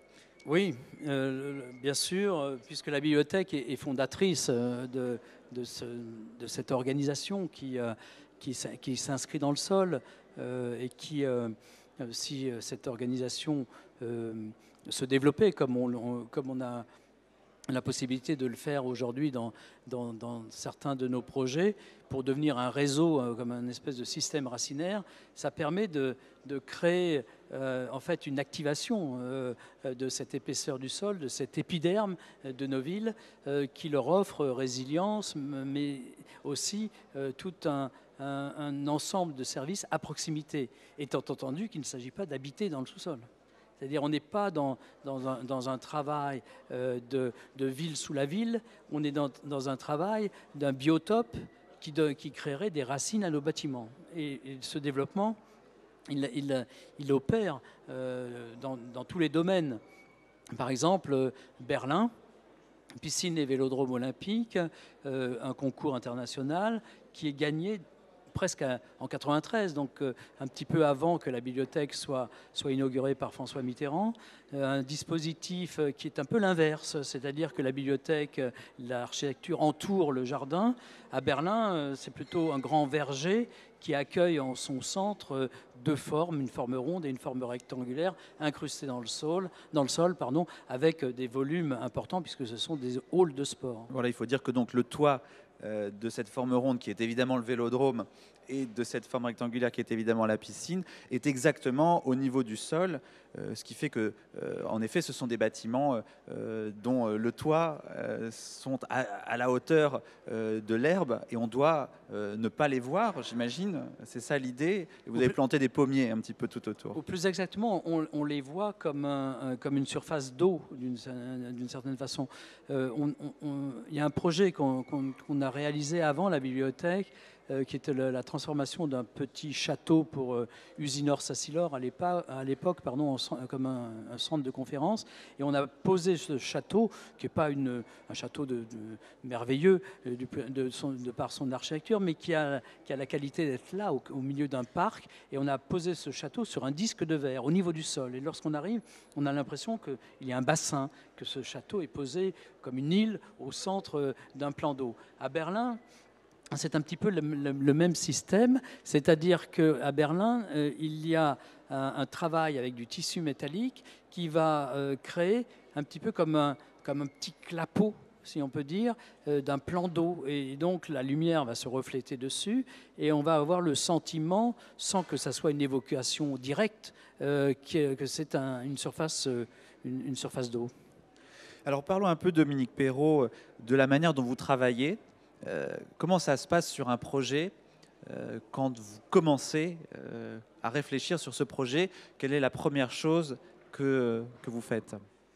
S2: Oui, euh, bien sûr, puisque la bibliothèque est, est fondatrice euh, de, de, ce- de cette organisation qui, euh, qui, s'in- qui s'inscrit dans le sol euh, et qui, euh, si cette organisation euh, se développait comme on, on- comme on a la possibilité de le faire aujourd'hui dans, dans, dans certains de nos projets pour devenir un réseau, euh, comme un espèce de système racinaire, ça permet de, de créer euh, en fait une activation euh, de cette épaisseur du sol, de cet épiderme de nos villes euh, qui leur offre résilience, mais aussi euh, tout un, un, un ensemble de services à proximité, étant entendu qu'il ne s'agit pas d'habiter dans le sous-sol. C'est-à-dire on n'est pas dans, dans, un, dans un travail euh, de, de ville sous la ville, on est dans, dans un travail d'un biotope qui, de, qui créerait des racines à nos bâtiments. Et, et ce développement, il, il, il opère euh, dans, dans tous les domaines. Par exemple, Berlin, piscine et vélodrome olympique, euh, un concours international qui est gagné presque à, en quatre-vingt-treize, donc euh, un petit peu avant que la bibliothèque soit, soit inaugurée par François Mitterrand, euh, un dispositif euh, qui est un peu l'inverse, c'est-à-dire que la bibliothèque, euh, l'architecture entoure le jardin. À Berlin, euh, c'est plutôt un grand verger qui accueille en son centre euh, deux formes, une forme ronde et une forme rectangulaire, incrustées dans le sol, dans le sol pardon, avec des volumes importants puisque ce sont des halls de sport.
S1: Voilà, il faut dire que donc le toit euh, de cette forme ronde, qui est évidemment le vélodrome, et de cette forme rectangulaire, qui est évidemment la piscine, est exactement au niveau du sol, euh, ce qui fait que, euh, en effet, ce sont des bâtiments euh, dont euh, le toit euh, sont à, à la hauteur euh, de l'herbe, et on doit euh, ne pas les voir, j'imagine. C'est ça l'idée. Et vous avez planté des pommiers un petit peu tout autour.
S2: Ou plus exactement, on, on les voit comme, un, comme une surface d'eau, d'une d'une certaine façon. Euh, on, on, il y a un projet qu'on qu'on, qu'on a réalisé avant la bibliothèque, euh, qui était le, la transformation d'un petit château pour euh, Usinor-Sassilor à l'époque, pardon, en, comme un, un centre de conférence. Et on a posé ce château, qui n'est pas une, un château de, de merveilleux euh, de, de, son, de par son architecture, mais qui a, qui a la qualité d'être là, au, au milieu d'un parc. Et on a posé ce château sur un disque de verre au niveau du sol. Et lorsqu'on arrive, on a l'impression qu'il y a un bassin, que ce château est posé comme une île au centre d'un plan d'eau. À Berlin, c'est un petit peu le, le, le même système, c'est-à-dire qu'à Berlin, euh, il y a un, un travail avec du tissu métallique qui va euh, créer un petit peu comme un, comme un petit clapot, si on peut dire, euh, d'un plan d'eau. Et donc la lumière va se refléter dessus et on va avoir le sentiment, sans que ça soit une évocation directe, euh, que, que c'est un, une surface, euh, une, une surface d'eau.
S1: Alors parlons un peu, Dominique Perrault, de la manière dont vous travaillez. Euh, comment ça se passe sur un projet euh, quand vous commencez euh, à réfléchir sur ce projet? Quelle est la première chose que, que vous faites?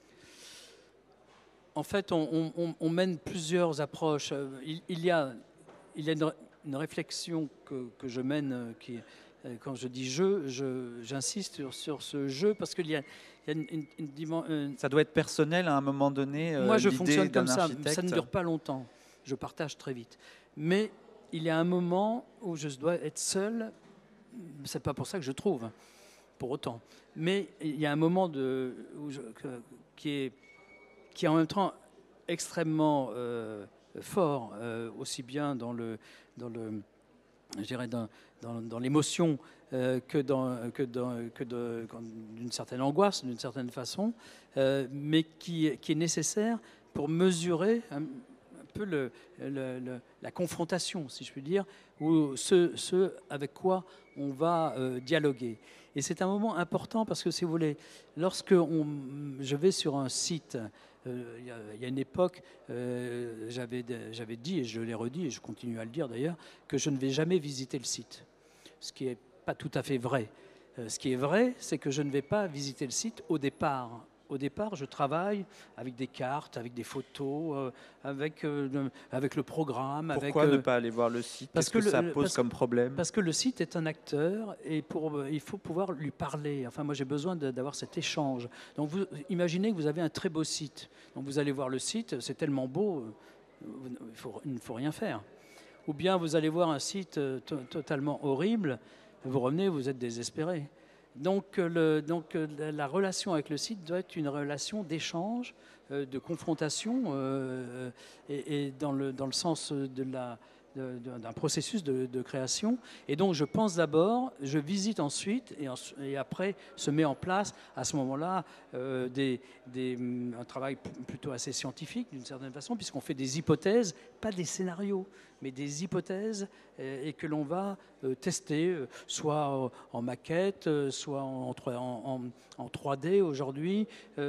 S2: En fait, on, on, on mène plusieurs approches. Il, il y a, il y a une, une réflexion que, que je mène qui, quand je dis jeu, j'insiste sur, sur ce jeu parce qu'il y a, il y a une, une, une dimension.
S1: Ça doit être personnel à un moment donné.
S2: Moi, je fonctionne comme ça.
S1: Architecte.
S2: Ça ne dure pas longtemps. Je partage très vite. Mais il y a un moment où je dois être seul. C'est pas pour ça que je trouve, pour autant. Mais il y a un moment de, où je, que, qui est qui est en même temps extrêmement euh, fort, euh, aussi bien dans le, dans le, je dirais dans, dans, dans l'émotion euh, que dans, que dans, que de, d'une certaine angoisse, d'une certaine façon, euh, mais qui, qui est nécessaire pour mesurer un, un peu le, le, le, la confrontation, si je puis dire, ou ce, ce avec quoi on va euh, dialoguer. Et c'est un moment important parce que, si vous voulez, lorsque on, je vais sur un site, euh, il, y a, il y a une époque, euh, j'avais, j'avais dit, et je l'ai redit, et je continue à le dire d'ailleurs, que je ne vais jamais visiter le site. Ce qui n'est pas tout à fait vrai. Euh, ce qui est vrai, c'est que je ne vais pas visiter le site au départ. Au départ, je travaille avec des cartes, avec des photos, euh, avec, euh, le, avec le programme.
S1: Pourquoi
S2: avec,
S1: ne euh, pas aller voir le site? Parce que, que
S2: le,
S1: ça pose
S2: parce,
S1: comme problème?
S2: Parce que le site est un acteur et pour, euh, il faut pouvoir lui parler. Enfin, moi, j'ai besoin de, d'avoir cet échange. Donc, vous imaginez que vous avez un très beau site. Donc, vous allez voir le site, c'est tellement beau, euh, il, faut, il ne faut rien faire. Ou bien vous allez voir un site euh, to- totalement horrible, vous revenez, vous êtes désespéré. Donc, le, donc la relation avec le site doit être une relation d'échange, euh, de confrontation, euh, et, et dans, le, dans le sens de la, de, de, d'un processus de, de création. Et donc, je pense d'abord, je visite ensuite, et, en, et après se met en place à ce moment-là euh, des, des, un travail plutôt assez scientifique d'une certaine façon, puisqu'on fait des hypothèses, pas des scénarios, mais des hypothèses, et que l'on va tester, soit en maquette, soit en, en, en trois D aujourd'hui,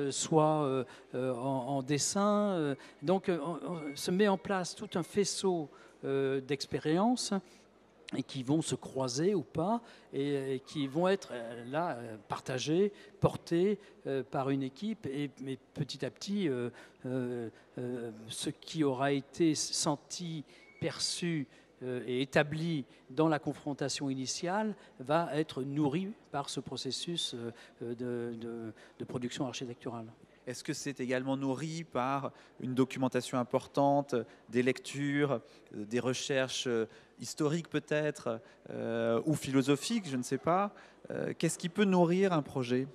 S2: soit en, en dessin. Donc, on se met en place tout un faisceau d'expériences et qui vont se croiser ou pas, et, et qui vont être là partagées, portées euh, par une équipe, et mais petit à petit, euh, euh, euh, ce qui aura été senti, perçu euh, et établi dans la confrontation initiale va être nourri par ce processus euh, de, de, de production architecturale.
S1: Est-ce que c'est également nourri par une documentation importante, des lectures, des recherches historiques peut-être, euh, ou philosophiques, je ne sais pas. Euh, Qu'est-ce qui peut nourrir un projet?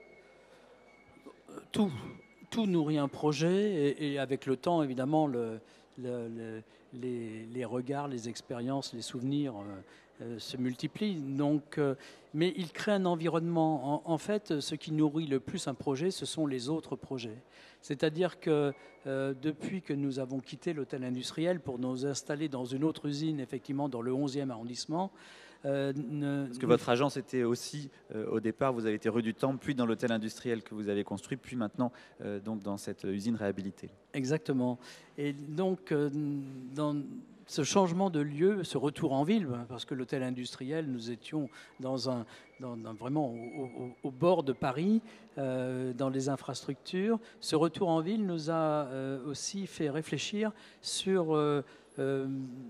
S2: Tout, tout nourrit un projet et, et avec le temps, évidemment, le, le, le, les, les regards, les expériences, les souvenirs euh, euh, se multiplient. Donc, euh, mais il crée un environnement. En, en fait, ce qui nourrit le plus un projet, ce sont les autres projets. C'est-à-dire que euh, depuis que nous avons quitté l'hôtel industriel pour nous installer dans une autre usine, effectivement dans le onzième arrondissement,
S1: Euh, ne, Parce que votre agence était aussi, euh, au départ, vous avez été rue du Temple, puis dans l'hôtel industriel que vous avez construit, puis maintenant euh, donc dans cette usine réhabilitée.
S2: Exactement. Et donc, euh, dans ce changement de lieu, ce retour en ville, parce que l'hôtel industriel, nous étions dans un, dans, dans vraiment au, au, au bord de Paris, euh, dans les infrastructures. Ce retour en ville nous a euh, aussi fait réfléchir sur... Euh, euh,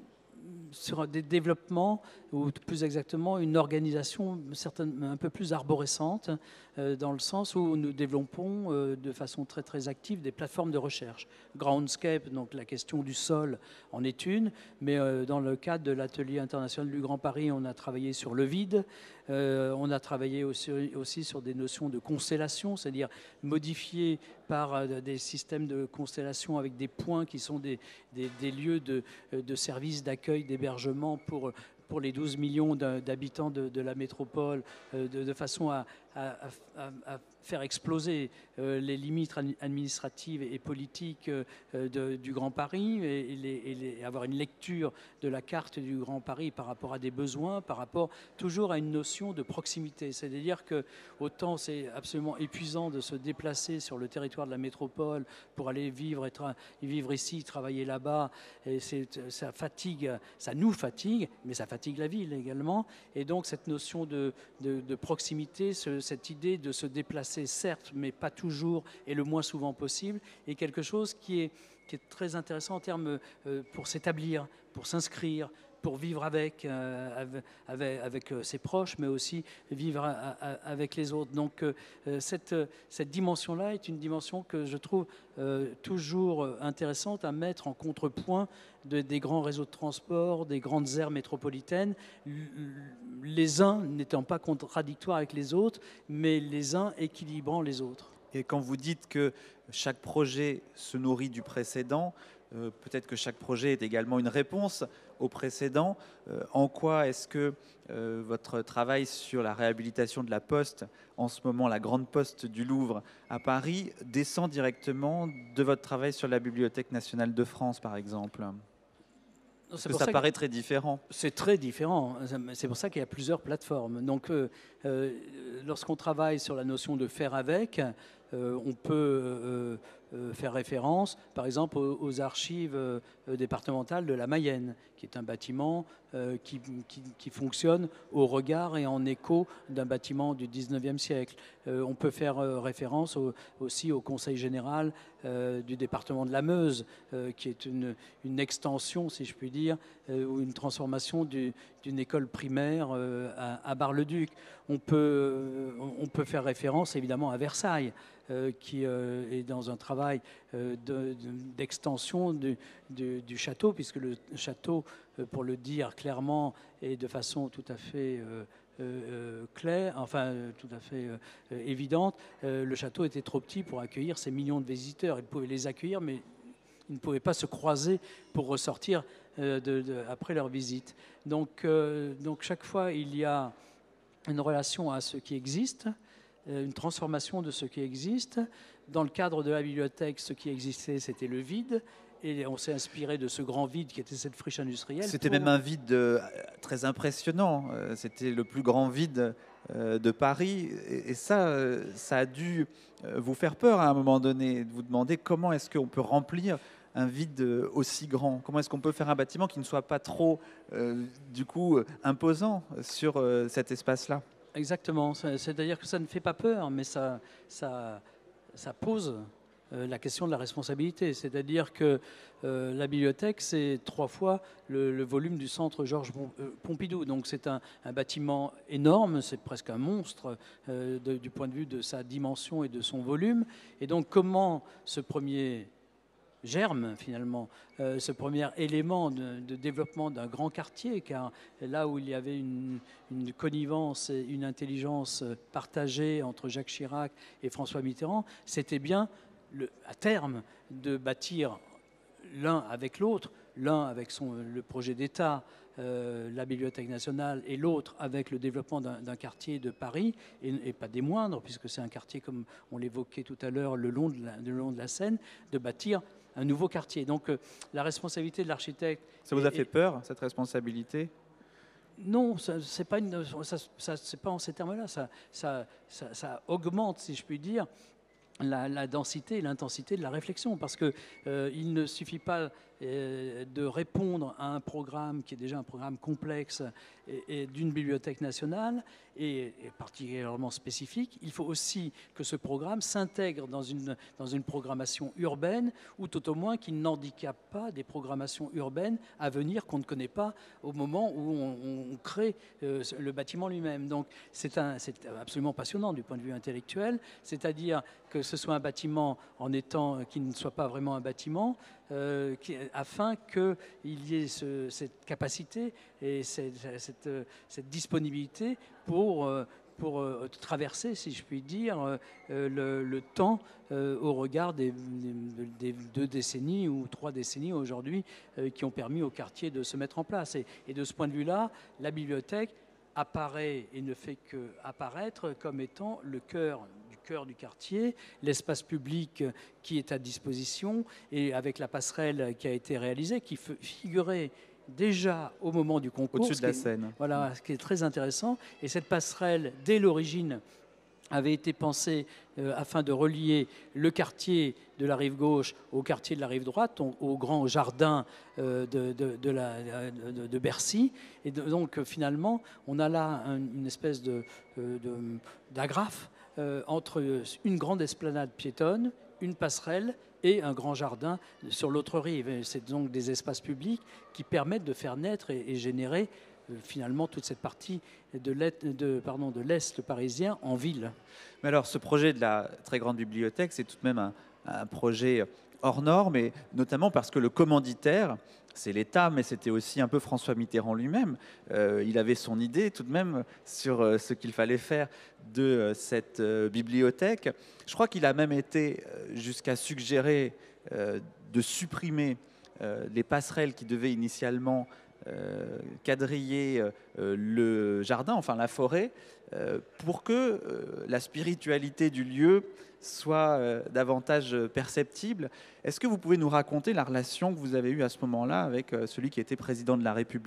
S2: sur des développements, ou plus exactement une organisation certaine, un peu plus arborescente, euh, dans le sens où nous développons euh, de façon très très active des plateformes de recherche. Groundscape, donc la question du sol en est une, mais euh, dans le cadre de l'atelier international du Grand Paris, on a travaillé sur le vide, euh, on a travaillé aussi, aussi sur des notions de constellation, c'est-à-dire modifier par euh, des systèmes de constellation avec des points qui sont des, des, des lieux de, de services d'accueil, d'hébergement pour, pour les douze millions d'habitants de, de la métropole, euh, de, de façon à, à, à, à faire exploser euh, les limites administratives et politiques euh, de, du Grand Paris et, et, les, et les, avoir une lecture de la carte du Grand Paris par rapport à des besoins, par rapport toujours à une notion de proximité. C'est-à-dire que autant c'est absolument épuisant de se déplacer sur le territoire de la métropole pour aller vivre, et vivre ici, travailler là-bas, et ça fatigue, ça nous fatigue, mais ça fatigue la ville également. Et donc cette notion de, de, de proximité, ce, cette idée de se déplacer, certes, mais pas toujours et le moins souvent possible, est quelque chose qui est, qui est très intéressant en termes euh, pour s'établir, pour s'inscrire, pour vivre avec, euh, avec, avec ses proches, mais aussi vivre à, à, avec les autres. Donc euh, cette, cette dimension-là est une dimension que je trouve euh, toujours intéressante à mettre en contrepoint de, des grands réseaux de transport, des grandes aires métropolitaines, les uns n'étant pas contradictoires avec les autres, mais les uns équilibrant les autres.
S1: Et quand vous dites que chaque projet se nourrit du précédent, euh, peut-être que chaque projet est également une réponse au précédent. Euh, en quoi est-ce que euh, votre travail sur la réhabilitation de la Poste, en ce moment la Grande Poste du Louvre à Paris, descend directement de votre travail sur la Bibliothèque nationale de France, par exemple? Parce que ça, ça paraît très différent.
S2: C'est très différent. C'est pour ça qu'il y a plusieurs plateformes. Donc, euh, euh, lorsqu'on travaille sur la notion de faire avec, euh, on peut euh, euh, faire référence, par exemple, aux, aux archives euh, départementales de la Mayenne, qui est un bâtiment euh, qui, qui, qui fonctionne au regard et en écho d'un bâtiment du dix-neuvième siècle. Euh, on peut faire euh, référence au, aussi au Conseil général euh, du département de la Meuse, euh, qui est une, une extension, si je puis dire, euh, ou une transformation du, d'une école primaire euh, à, à Bar-le-Duc. On peut, euh, on peut faire référence évidemment à Versailles, euh, qui euh, est dans un travail euh, de, de, d'extension du, du, du château, puisque le château, euh, pour le dire clairement et de façon tout à fait euh, euh, claire, enfin euh, tout à fait euh, évidente, euh, le château était trop petit pour accueillir ces millions de visiteurs. Il pouvait les accueillir, mais ils ne pouvaient pas se croiser pour ressortir euh, de, de, après leur visite. Donc, euh, donc chaque fois, il y a une relation à ce qui existe, euh, une transformation de ce qui existe. Dans le cadre de la bibliothèque, ce qui existait, c'était le vide. Et on s'est inspiré de ce grand vide qui était cette friche industrielle.
S1: C'était
S2: pour...
S1: même un vide euh, très impressionnant. Euh, c'était le plus grand vide euh, de Paris. Et, et ça, euh, ça a dû euh, vous faire peur à un moment donné, de vous demander comment est-ce qu'on peut remplir un vide aussi grand. Comment est-ce qu'on peut faire un bâtiment qui ne soit pas trop, euh, du coup, imposant sur euh, cet espace-là?
S2: Exactement. C'est-à-dire que ça ne fait pas peur, mais ça, ça, ça pose euh, la question de la responsabilité. C'est-à-dire que euh, la bibliothèque, c'est trois fois le, le volume du centre Georges Pompidou. Donc c'est un, un bâtiment énorme, c'est presque un monstre euh, de, du point de vue de sa dimension et de son volume. Et donc comment ce premier germe finalement, euh, ce premier élément de, de développement d'un grand quartier, car là où il y avait une, une connivence et une intelligence partagée entre Jacques Chirac et François Mitterrand, c'était bien le, à terme de bâtir l'un avec l'autre, l'un avec son, le projet d'État, euh, la Bibliothèque nationale, et l'autre avec le développement d'un quartier de Paris, et, et pas des moindres, puisque c'est un quartier, comme on l'évoquait tout à l'heure, le, long de la, le long de la Seine, de bâtir un nouveau quartier. Donc euh, la responsabilité de l'architecte...
S1: Ça vous a fait peur, cette responsabilité ?
S2: Non, c'est pas, une, ça, ça, c'est pas en ces termes-là. Ça, ça, ça, ça augmente, si je puis dire, la, la densité et l'intensité de la réflexion, parce qu'il euh, ne suffit pas euh, de répondre à un programme qui est déjà un programme complexe et, et d'une bibliothèque nationale et, et particulièrement spécifique. Il faut aussi que ce programme s'intègre dans une, dans une programmation urbaine, ou tout au moins qu'il n'handicape pas des programmations urbaines à venir qu'on ne connaît pas au moment où on, on crée euh, le bâtiment lui-même. Donc c'est absolument passionnant du point de vue intellectuel, c'est-à-dire que ce soit un bâtiment en étant qui ne soit pas vraiment un bâtiment, euh, qui, afin qu'il y ait ce, cette capacité et cette, cette, cette disponibilité pour, pour euh, traverser, si je puis dire, euh, le, le temps euh, au regard des, des, des deux décennies ou trois décennies aujourd'hui euh, qui ont permis au quartier de se mettre en place. Et, et de ce point de vue-là, la bibliothèque apparaît et ne fait qu'apparaître comme étant le cœur cœur du quartier, l'espace public qui est à disposition, et avec la passerelle qui a été réalisée, qui figurait déjà au moment du concours.
S1: Au-dessus de la Seine.
S2: Voilà, ce qui est très intéressant. Et cette passerelle, dès l'origine, avait été pensée euh, afin de relier le quartier de la rive gauche au quartier de la rive droite, au, au grand jardin euh, de, de, de, la, de, de Bercy. Et de, donc, finalement, on a là un, une espèce de, de, d'agrafe Euh, entre une grande esplanade piétonne, une passerelle et un grand jardin sur l'autre rive. C'est donc des espaces publics qui permettent de faire naître et, et générer euh, finalement toute cette partie de l'Est de, pardon, de l'Est parisien en ville.
S1: Mais alors, ce projet de la très grande bibliothèque, c'est tout de même un, un projet hors norme, et notamment parce que le commanditaire, c'est l'État, mais c'était aussi un peu François Mitterrand lui-même. Euh, il avait son idée tout de même sur euh, ce qu'il fallait faire de euh, cette euh, bibliothèque. Je crois qu'il a même été euh, jusqu'à suggérer euh, de supprimer euh, les passerelles qui devaient initialement euh, quadriller euh, le jardin, enfin la forêt, euh, pour que euh, la spiritualité du lieu soit euh, davantage perceptible. Est-ce que vous pouvez nous raconter la relation que vous avez eue à ce moment-là avec euh, celui qui était président de la République ?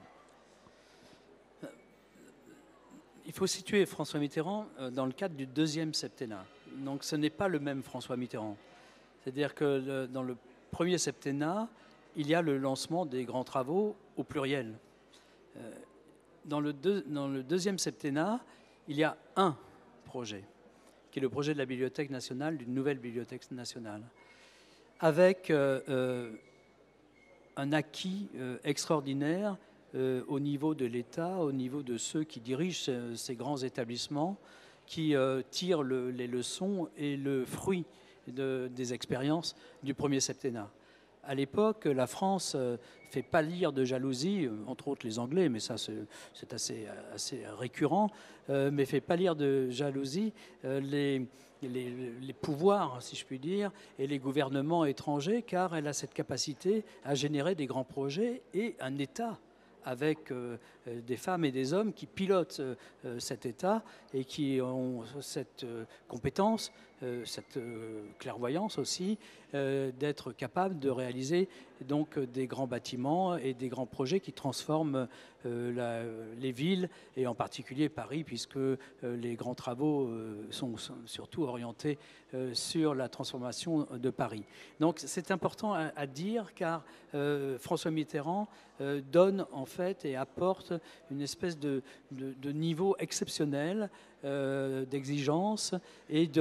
S2: Il faut situer François Mitterrand dans le cadre du deuxième septennat. Donc ce n'est pas le même François Mitterrand. C'est-à-dire que le, dans le premier septennat, il y a le lancement des grands travaux au pluriel. Dans le, deux, dans le deuxième septennat, il y a un projet, qui est le projet de la Bibliothèque nationale, d'une nouvelle Bibliothèque nationale, avec euh, euh, un acquis euh, extraordinaire euh, au niveau de l'État, au niveau de ceux qui dirigent ces, ces grands établissements, qui euh, tirent le, les leçons et le fruit de, des expériences du premier septennat. À l'époque, la France fait pâlir de jalousie, entre autres les Anglais, mais ça c'est assez, assez récurrent, euh, mais fait pâlir de jalousie euh, les, les, les pouvoirs, si je puis dire, et les gouvernements étrangers, car elle a cette capacité à générer des grands projets et un État avec euh, des femmes et des hommes qui pilotent euh, cet État et qui ont cette euh, compétence, euh, cette euh, clairvoyance aussi, euh, d'être capables de réaliser donc des grands bâtiments et des grands projets qui transforment euh, la, les villes, et en particulier Paris, puisque euh, les grands travaux euh, sont, sont surtout orientés euh, sur la transformation de Paris. Donc c'est important à, à dire, car euh, François Mitterrand euh, donne en fait et apporte une espèce de, de, de niveau exceptionnel euh, d'exigence et de rayonnement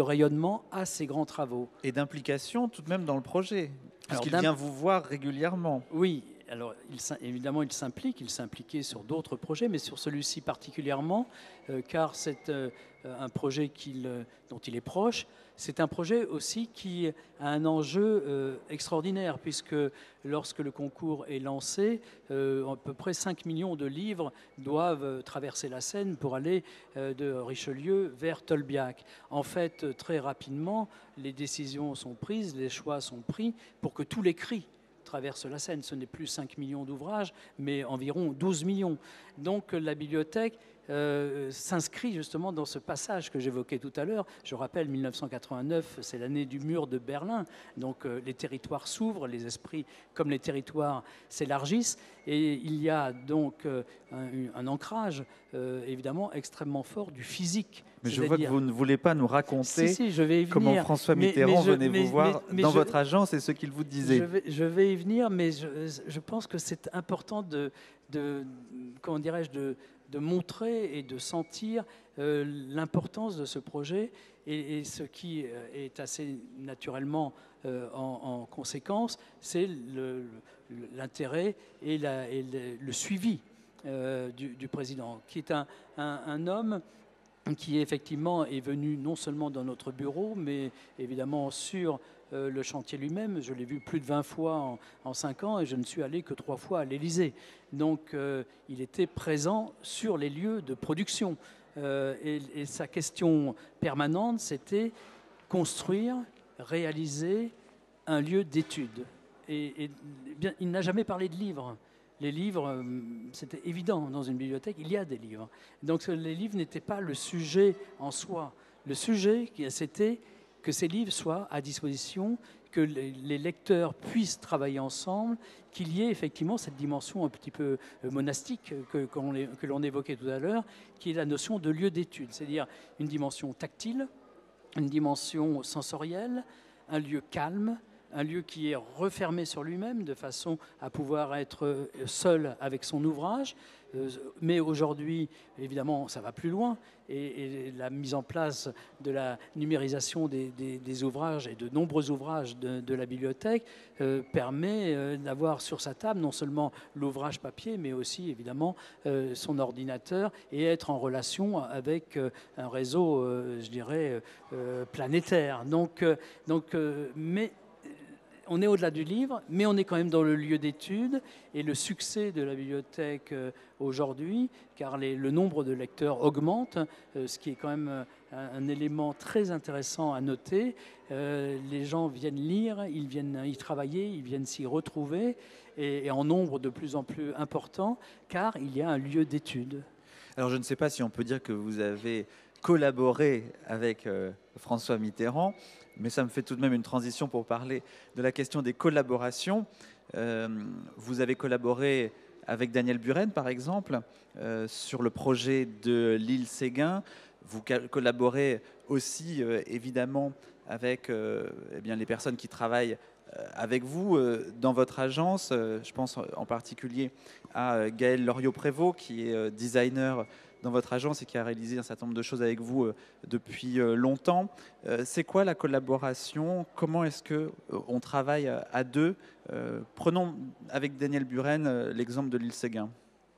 S3: évidemment à ces grands travaux.
S1: Et d'implication tout de même dans le projet, puisqu'il
S3: Alors,
S1: vient vous voir régulièrement.
S3: Oui, alors il, évidemment il s'implique, il s'est impliqué sur d'autres projets, mais sur celui-ci particulièrement, euh, car c'est euh, un projet qu'il, dont il est proche. C'est un projet aussi qui a un enjeu euh, extraordinaire, puisque lorsque le concours est lancé, euh, à peu près cinq millions de livres doivent traverser la Seine pour aller euh, de Richelieu vers Tolbiac. En fait, très rapidement, les décisions sont prises, les choix sont pris pour que tous les cris traverse la Seine. Ce n'est plus cinq millions d'ouvrages, mais environ douze millions. Donc la bibliothèque euh, s'inscrit justement dans ce passage que j'évoquais tout à l'heure. Je rappelle, mille neuf cent quatre-vingt-neuf, c'est l'année du mur de Berlin. Donc euh, les territoires s'ouvrent, les esprits comme les territoires s'élargissent. Et il y a donc euh, un, un ancrage, euh, évidemment, extrêmement fort du physique.
S1: Mais je vois que vous ne voulez pas nous raconter
S3: si, si, je vais y
S1: comment
S3: venir.
S1: François
S3: Mais-
S1: Mitterrand
S3: mais je-
S1: venait
S3: mais-
S1: vous voir
S3: mais- mais
S1: dans
S3: je-
S1: votre agence et ce qu'il vous disait.
S3: Je vais, je vais y venir, mais je, je pense que c'est important de, de comment dirais-je, de, de montrer et de sentir euh, l'importance de ce projet et, et ce qui est assez naturellement euh, en, en conséquence, c'est le- le- l'intérêt et, la- et le, le suivi euh, du, du président, qui est un, un- un homme qui effectivement est venu non seulement dans notre bureau, mais évidemment sur euh, le chantier lui-même. Je l'ai vu plus de vingt fois en, en cinq ans et je ne suis allé que trois fois à l'Élysée. Donc euh, il était présent sur les lieux de production. Euh, et, et sa question permanente, c'était construire, réaliser un lieu d'étude. Et, et bien, il n'a jamais parlé de livres. Les livres, euh, c'était évident dans une bibliothèque, il y a des livres. Donc les livres n'étaient pas le sujet en soi. Le sujet, c'était que ces livres soient à disposition, que les les lecteurs puissent travailler ensemble, qu'il y ait effectivement cette dimension un petit peu euh, monastique que, qu'on é- que l'on évoquait tout à l'heure, qui est la notion de lieu d'étude, c'est-à-dire une dimension tactile, une dimension sensorielle, un lieu calme, un lieu qui est refermé sur lui-même de façon à pouvoir être seul avec son ouvrage. Mais aujourd'hui, évidemment, ça va plus loin et, et la mise en place de la numérisation des, des, des ouvrages et de nombreux ouvrages de, de la bibliothèque euh, permet euh, d'avoir sur sa table non seulement l'ouvrage papier, mais aussi évidemment euh, son ordinateur et être en relation avec euh, un réseau, euh, je dirais, euh, planétaire. Donc, euh, donc, euh, mais on est au-delà du livre, mais on est quand même dans le lieu d'étude et le succès de la bibliothèque euh, aujourd'hui, car les- le nombre de lecteurs augmente, euh, ce qui est quand même euh, un, un élément très intéressant à noter. Euh, les gens viennent lire, ils viennent y travailler, ils viennent s'y retrouver, et, et en nombre de plus en plus important, car il y a un lieu d'étude.
S1: Alors je ne sais pas si on peut dire que vous avez collaboré avec euh, François Mitterrand, mais ça me fait tout de même une transition pour parler de la question des collaborations. Euh, vous avez collaboré avec Daniel Buren, par exemple, euh, sur le projet de l'île Séguin. Vous collaborez aussi, euh, évidemment, avec euh, eh bien, les personnes qui travaillent euh, avec vous euh, dans votre agence. Euh, je pense en particulier à euh, Gaël Loriot-Prévost, qui est euh, designer dans votre agence et qui a réalisé un certain nombre de choses avec vous euh, depuis euh, longtemps. Euh, c'est quoi la collaboration? Comment est-ce qu'on travaille à, à deux? euh, Prenons avec Daniel Buren euh, l'exemple de l'île Séguin.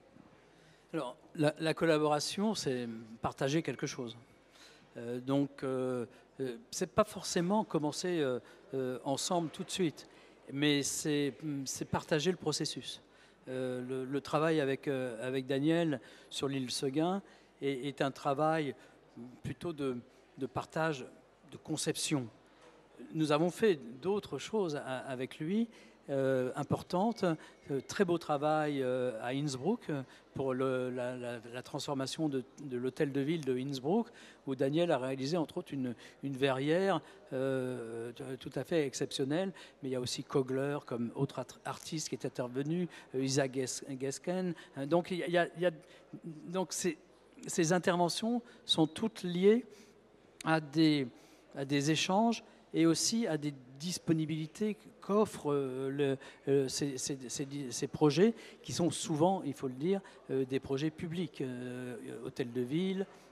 S3: Alors, la, la collaboration, c'est partager quelque chose. Euh, donc, euh, euh, c'est pas forcément commencer euh, euh, ensemble tout de suite, mais c'est c'est partager le processus. Euh, le, le travail avec, euh, avec Daniel sur l'île Séguin est, est un travail plutôt de, de partage, de conception. Nous avons fait d'autres choses à- avec lui, euh, importantes. Euh, très beau travail euh, à Innsbruck pour le- la, la- la transformation de, de l'hôtel de ville de Innsbruck, où Daniel a réalisé entre autres une, une verrière euh, tout à fait exceptionnelle. Mais il y a aussi Kogler comme autre art- artiste qui est intervenu, euh, Isaac Ges- Gesken. Donc, il y a, il y a- donc ces, ces interventions sont toutes liées à des, à des échanges et aussi à des disponibilités qu'offrent euh, le- euh, ces, ces- ces- ces projets, qui sont souvent, il faut le dire, euh, des projets publics, euh, hôtel de ville,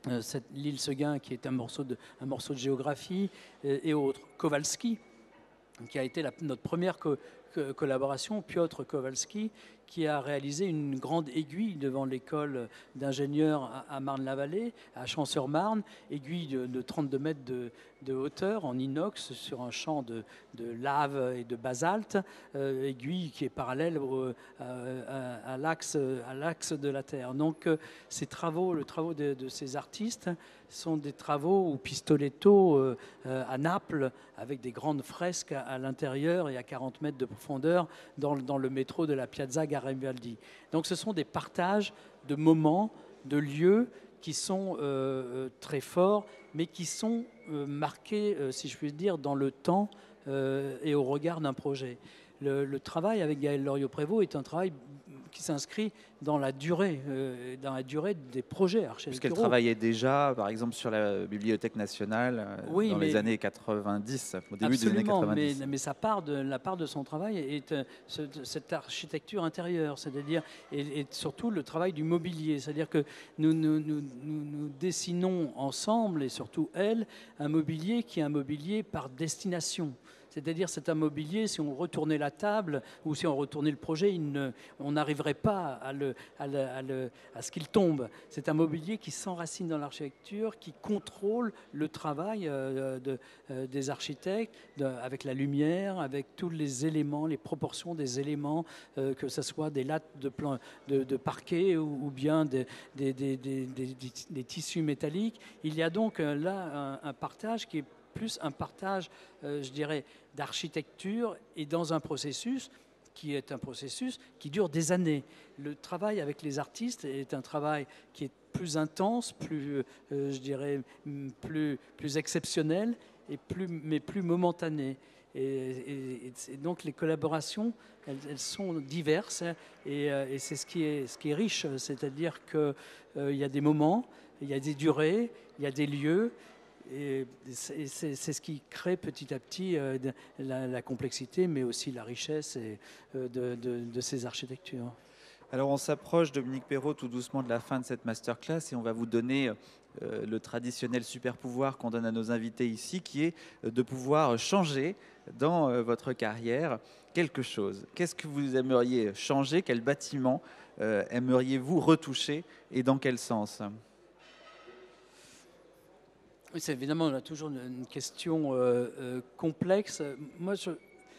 S3: l'île Seguin qui est un morceau de, un morceau de géographie, et, et autres. Kowalski, qui a été la, notre première co, co, collaboration, Piotr Kowalski, qui a réalisé une grande aiguille devant l'école d'ingénieurs à, à Marne-la-Vallée, à Champs-sur-Marne, aiguille de, de trente-deux mètres de, de hauteur en inox sur un champ de, de lave et de basalte, euh, aiguille qui est parallèle au, à, à, à l'axe de la Terre. Donc euh, ces travaux, le travaux de, de ces artistes sont des travaux ou Pistoletto euh, à Naples, avec des grandes fresques à, à l'intérieur et à quarante mètres de profondeur dans, dans le métro de la Piazza Garibaldi. Donc ce sont des partages de moments, de lieux qui sont euh, très forts, mais qui sont euh, marqués, euh, si je puis dire, dans le temps euh, et au regard d'un projet. Le, le travail avec Gaël Loriot-Prévost est un travail qui s'inscrit dans la durée, euh, dans la durée des projets architecturaux.
S1: Puisqu'elle travaillait déjà, par exemple, sur la Bibliothèque nationale euh,
S3: oui,
S1: dans
S3: mais,
S1: les années quatre-vingt-dix, au début des années quatre-vingt-dix.
S3: Mais, mais sa part de, la part de son travail est euh, ce, cette architecture intérieure, c'est-à-dire, et, et surtout le travail du mobilier. C'est-à-dire que nous, nous, nous, nous, nous dessinons ensemble, et surtout elle, un mobilier qui est un mobilier par destination. C'est-à-dire c'est un mobilier, si on retournait la table ou si on retournait le projet, il ne, on n'arriverait pas à, le, à, le, à, le, à ce qu'il tombe. C'est un mobilier qui s'enracine dans l'architecture, qui contrôle le travail euh, de, euh, des architectes, de, avec la lumière, avec tous les éléments, les proportions des éléments, euh, que ce soit des lattes de, plan, de, de parquet ou, ou bien des, des, des, des, des, des tissus métalliques. Il y a donc euh, là un, un partage qui est plus un partage, euh, je dirais, d'architecture et dans un processus qui est un processus qui dure des années. Le travail avec les artistes est un travail qui est plus intense, plus, euh, je dirais, plus, plus exceptionnel, et plus, mais plus momentané. Et, et, et donc les collaborations, elles, elles sont diverses, et, et c'est ce qui est, ce qui est riche, c'est-à-dire qu'il euh, y a des moments, il y a des durées, il y a des lieux. Et c'est ce qui crée petit à petit euh, la, la complexité, mais aussi la richesse et, euh, de, de, de ces architectures.
S1: Alors on s'approche, Dominique Perrault, tout doucement de la fin de cette masterclass, et on va vous donner euh, le traditionnel super pouvoir qu'on donne à nos invités ici, qui est de pouvoir changer dans euh, votre carrière quelque chose. Qu'est-ce que vous aimeriez changer? Quel bâtiment euh, aimeriez-vous retoucher, et dans quel sens?
S3: Oui, c'est évidemment on a toujours une question euh, euh, complexe. Moi, je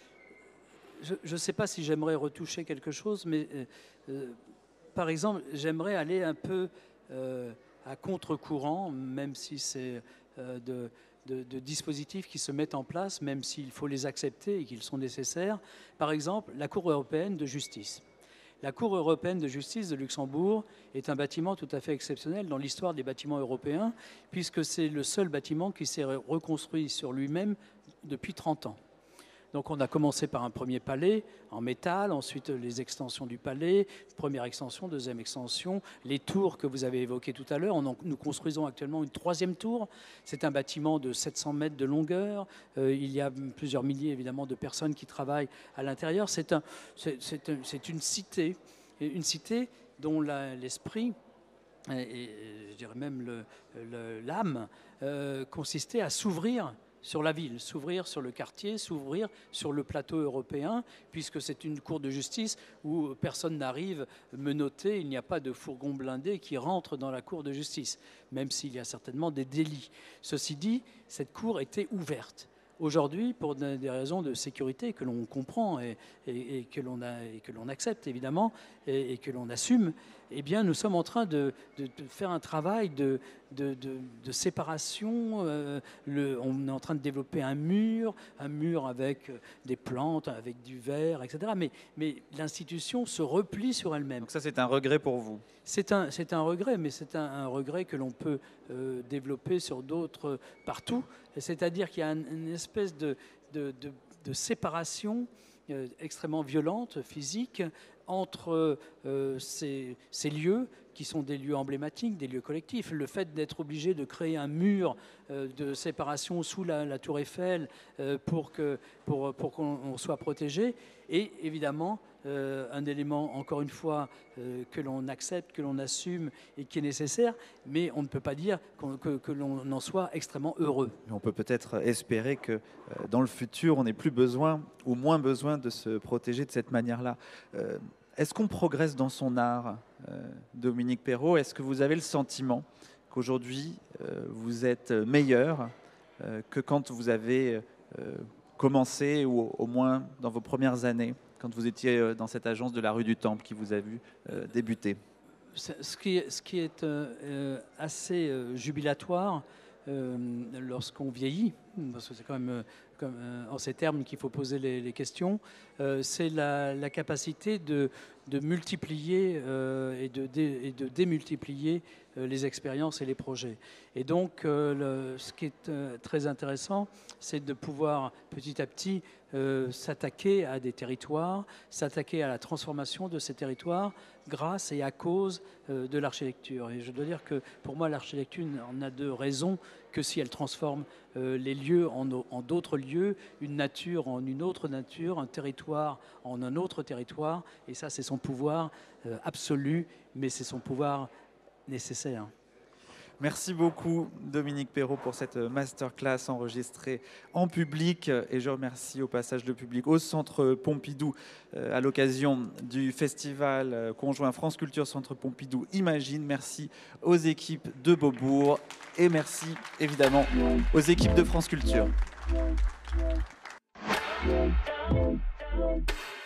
S3: ne sais pas si j'aimerais retoucher quelque chose, mais euh, euh, par exemple, j'aimerais aller un peu euh, à contre-courant, même si c'est euh, de, de, de dispositifs qui se mettent en place, même s'il faut les accepter et qu'ils sont nécessaires. Par exemple, la Cour européenne de justice. La Cour européenne de justice de Luxembourg est un bâtiment tout à fait exceptionnel dans l'histoire des bâtiments européens, puisque c'est le seul bâtiment qui s'est reconstruit sur lui-même depuis trente ans. Donc on a commencé par un premier palais en métal, ensuite les extensions du palais, première extension, deuxième extension, les tours que vous avez évoquées tout à l'heure. Nous construisons actuellement une troisième tour. C'est un bâtiment de sept cents mètres de longueur. Euh, il y a plusieurs milliers évidemment de personnes qui travaillent à l'intérieur. C'est un, c'est, c'est un, c'est une cité, une cité dont la, l'esprit et, et je dirais même le, le, l'âme euh, consistait à s'ouvrir sur la ville, s'ouvrir sur le quartier, s'ouvrir sur le plateau européen, puisque c'est une cour de justice où personne n'arrive menotté, il n'y a pas de fourgon blindé qui rentre dans la cour de justice, même s'il y a certainement des délits. Ceci dit, cette cour était ouverte. Aujourd'hui, pour des raisons de sécurité que l'on comprend et, et, et que l'on que l'on accepte évidemment et, et que l'on assume, eh bien, nous sommes en train de, de, de faire un travail de, de, de, de séparation. Euh, le, on est en train de développer un mur, un mur avec des plantes, avec du verre, et cetera. Mais, mais l'institution se replie sur elle-même.
S1: Donc ça, c'est un regret pour vous?
S3: C'est un, c'est un regret, mais c'est un, un regret que l'on peut euh, développer sur d'autres partout. C'est-à-dire qu'il y a une, une espèce de, de, de, de séparation euh, extrêmement violente, physique, entre euh, ces, ces lieux qui sont des lieux emblématiques, des lieux collectifs. Le fait d'être obligé de créer un mur euh, de séparation sous la, la tour Eiffel euh, pour, que, pour, pour qu'on soit protégé, et évidemment euh, un élément, encore une fois, euh, que l'on accepte, que l'on assume et qui est nécessaire, mais on ne peut pas dire qu'on, que, que l'on en soit extrêmement heureux.
S1: On peut peut-être espérer que euh, dans le futur, on n'ait plus besoin ou moins besoin de se protéger de cette manière-là. Euh, est-ce qu'on progresse dans son art, euh, Dominique Perrault? Est-ce que vous avez le sentiment qu'aujourd'hui, euh, vous êtes meilleur euh, que quand vous avez euh, commencé, ou au moins dans vos premières années, quand vous étiez dans cette agence de la rue du Temple qui vous a vu euh, débuter?
S3: Ce qui est, ce qui est euh, assez euh, jubilatoire euh, lorsqu'on vieillit, parce que c'est quand même euh, comme, euh, en ces termes qu'il faut poser les, les questions, euh, c'est la, la capacité de, de multiplier euh, et, de dé, et de démultiplier euh, les expériences et les projets. Et donc, euh, le, ce qui est euh, très intéressant, c'est de pouvoir petit à petit euh, s'attaquer à des territoires, s'attaquer à la transformation de ces territoires grâce et à cause euh, de l'architecture. Et je dois dire que pour moi, l'architecture n'a de raison que si elle transforme euh, les lieux en, en d'autres lieux, une nature en une autre nature, un territoire en un autre territoire. Et ça, c'est son pouvoir euh, absolu, mais c'est son pouvoir nécessaire.
S1: Merci beaucoup Dominique Perrault pour cette masterclass enregistrée en public, et je remercie au passage le public au Centre Pompidou à l'occasion du festival conjoint France Culture Centre Pompidou Imagine. Merci aux équipes de Beaubourg et merci évidemment aux équipes de France Culture.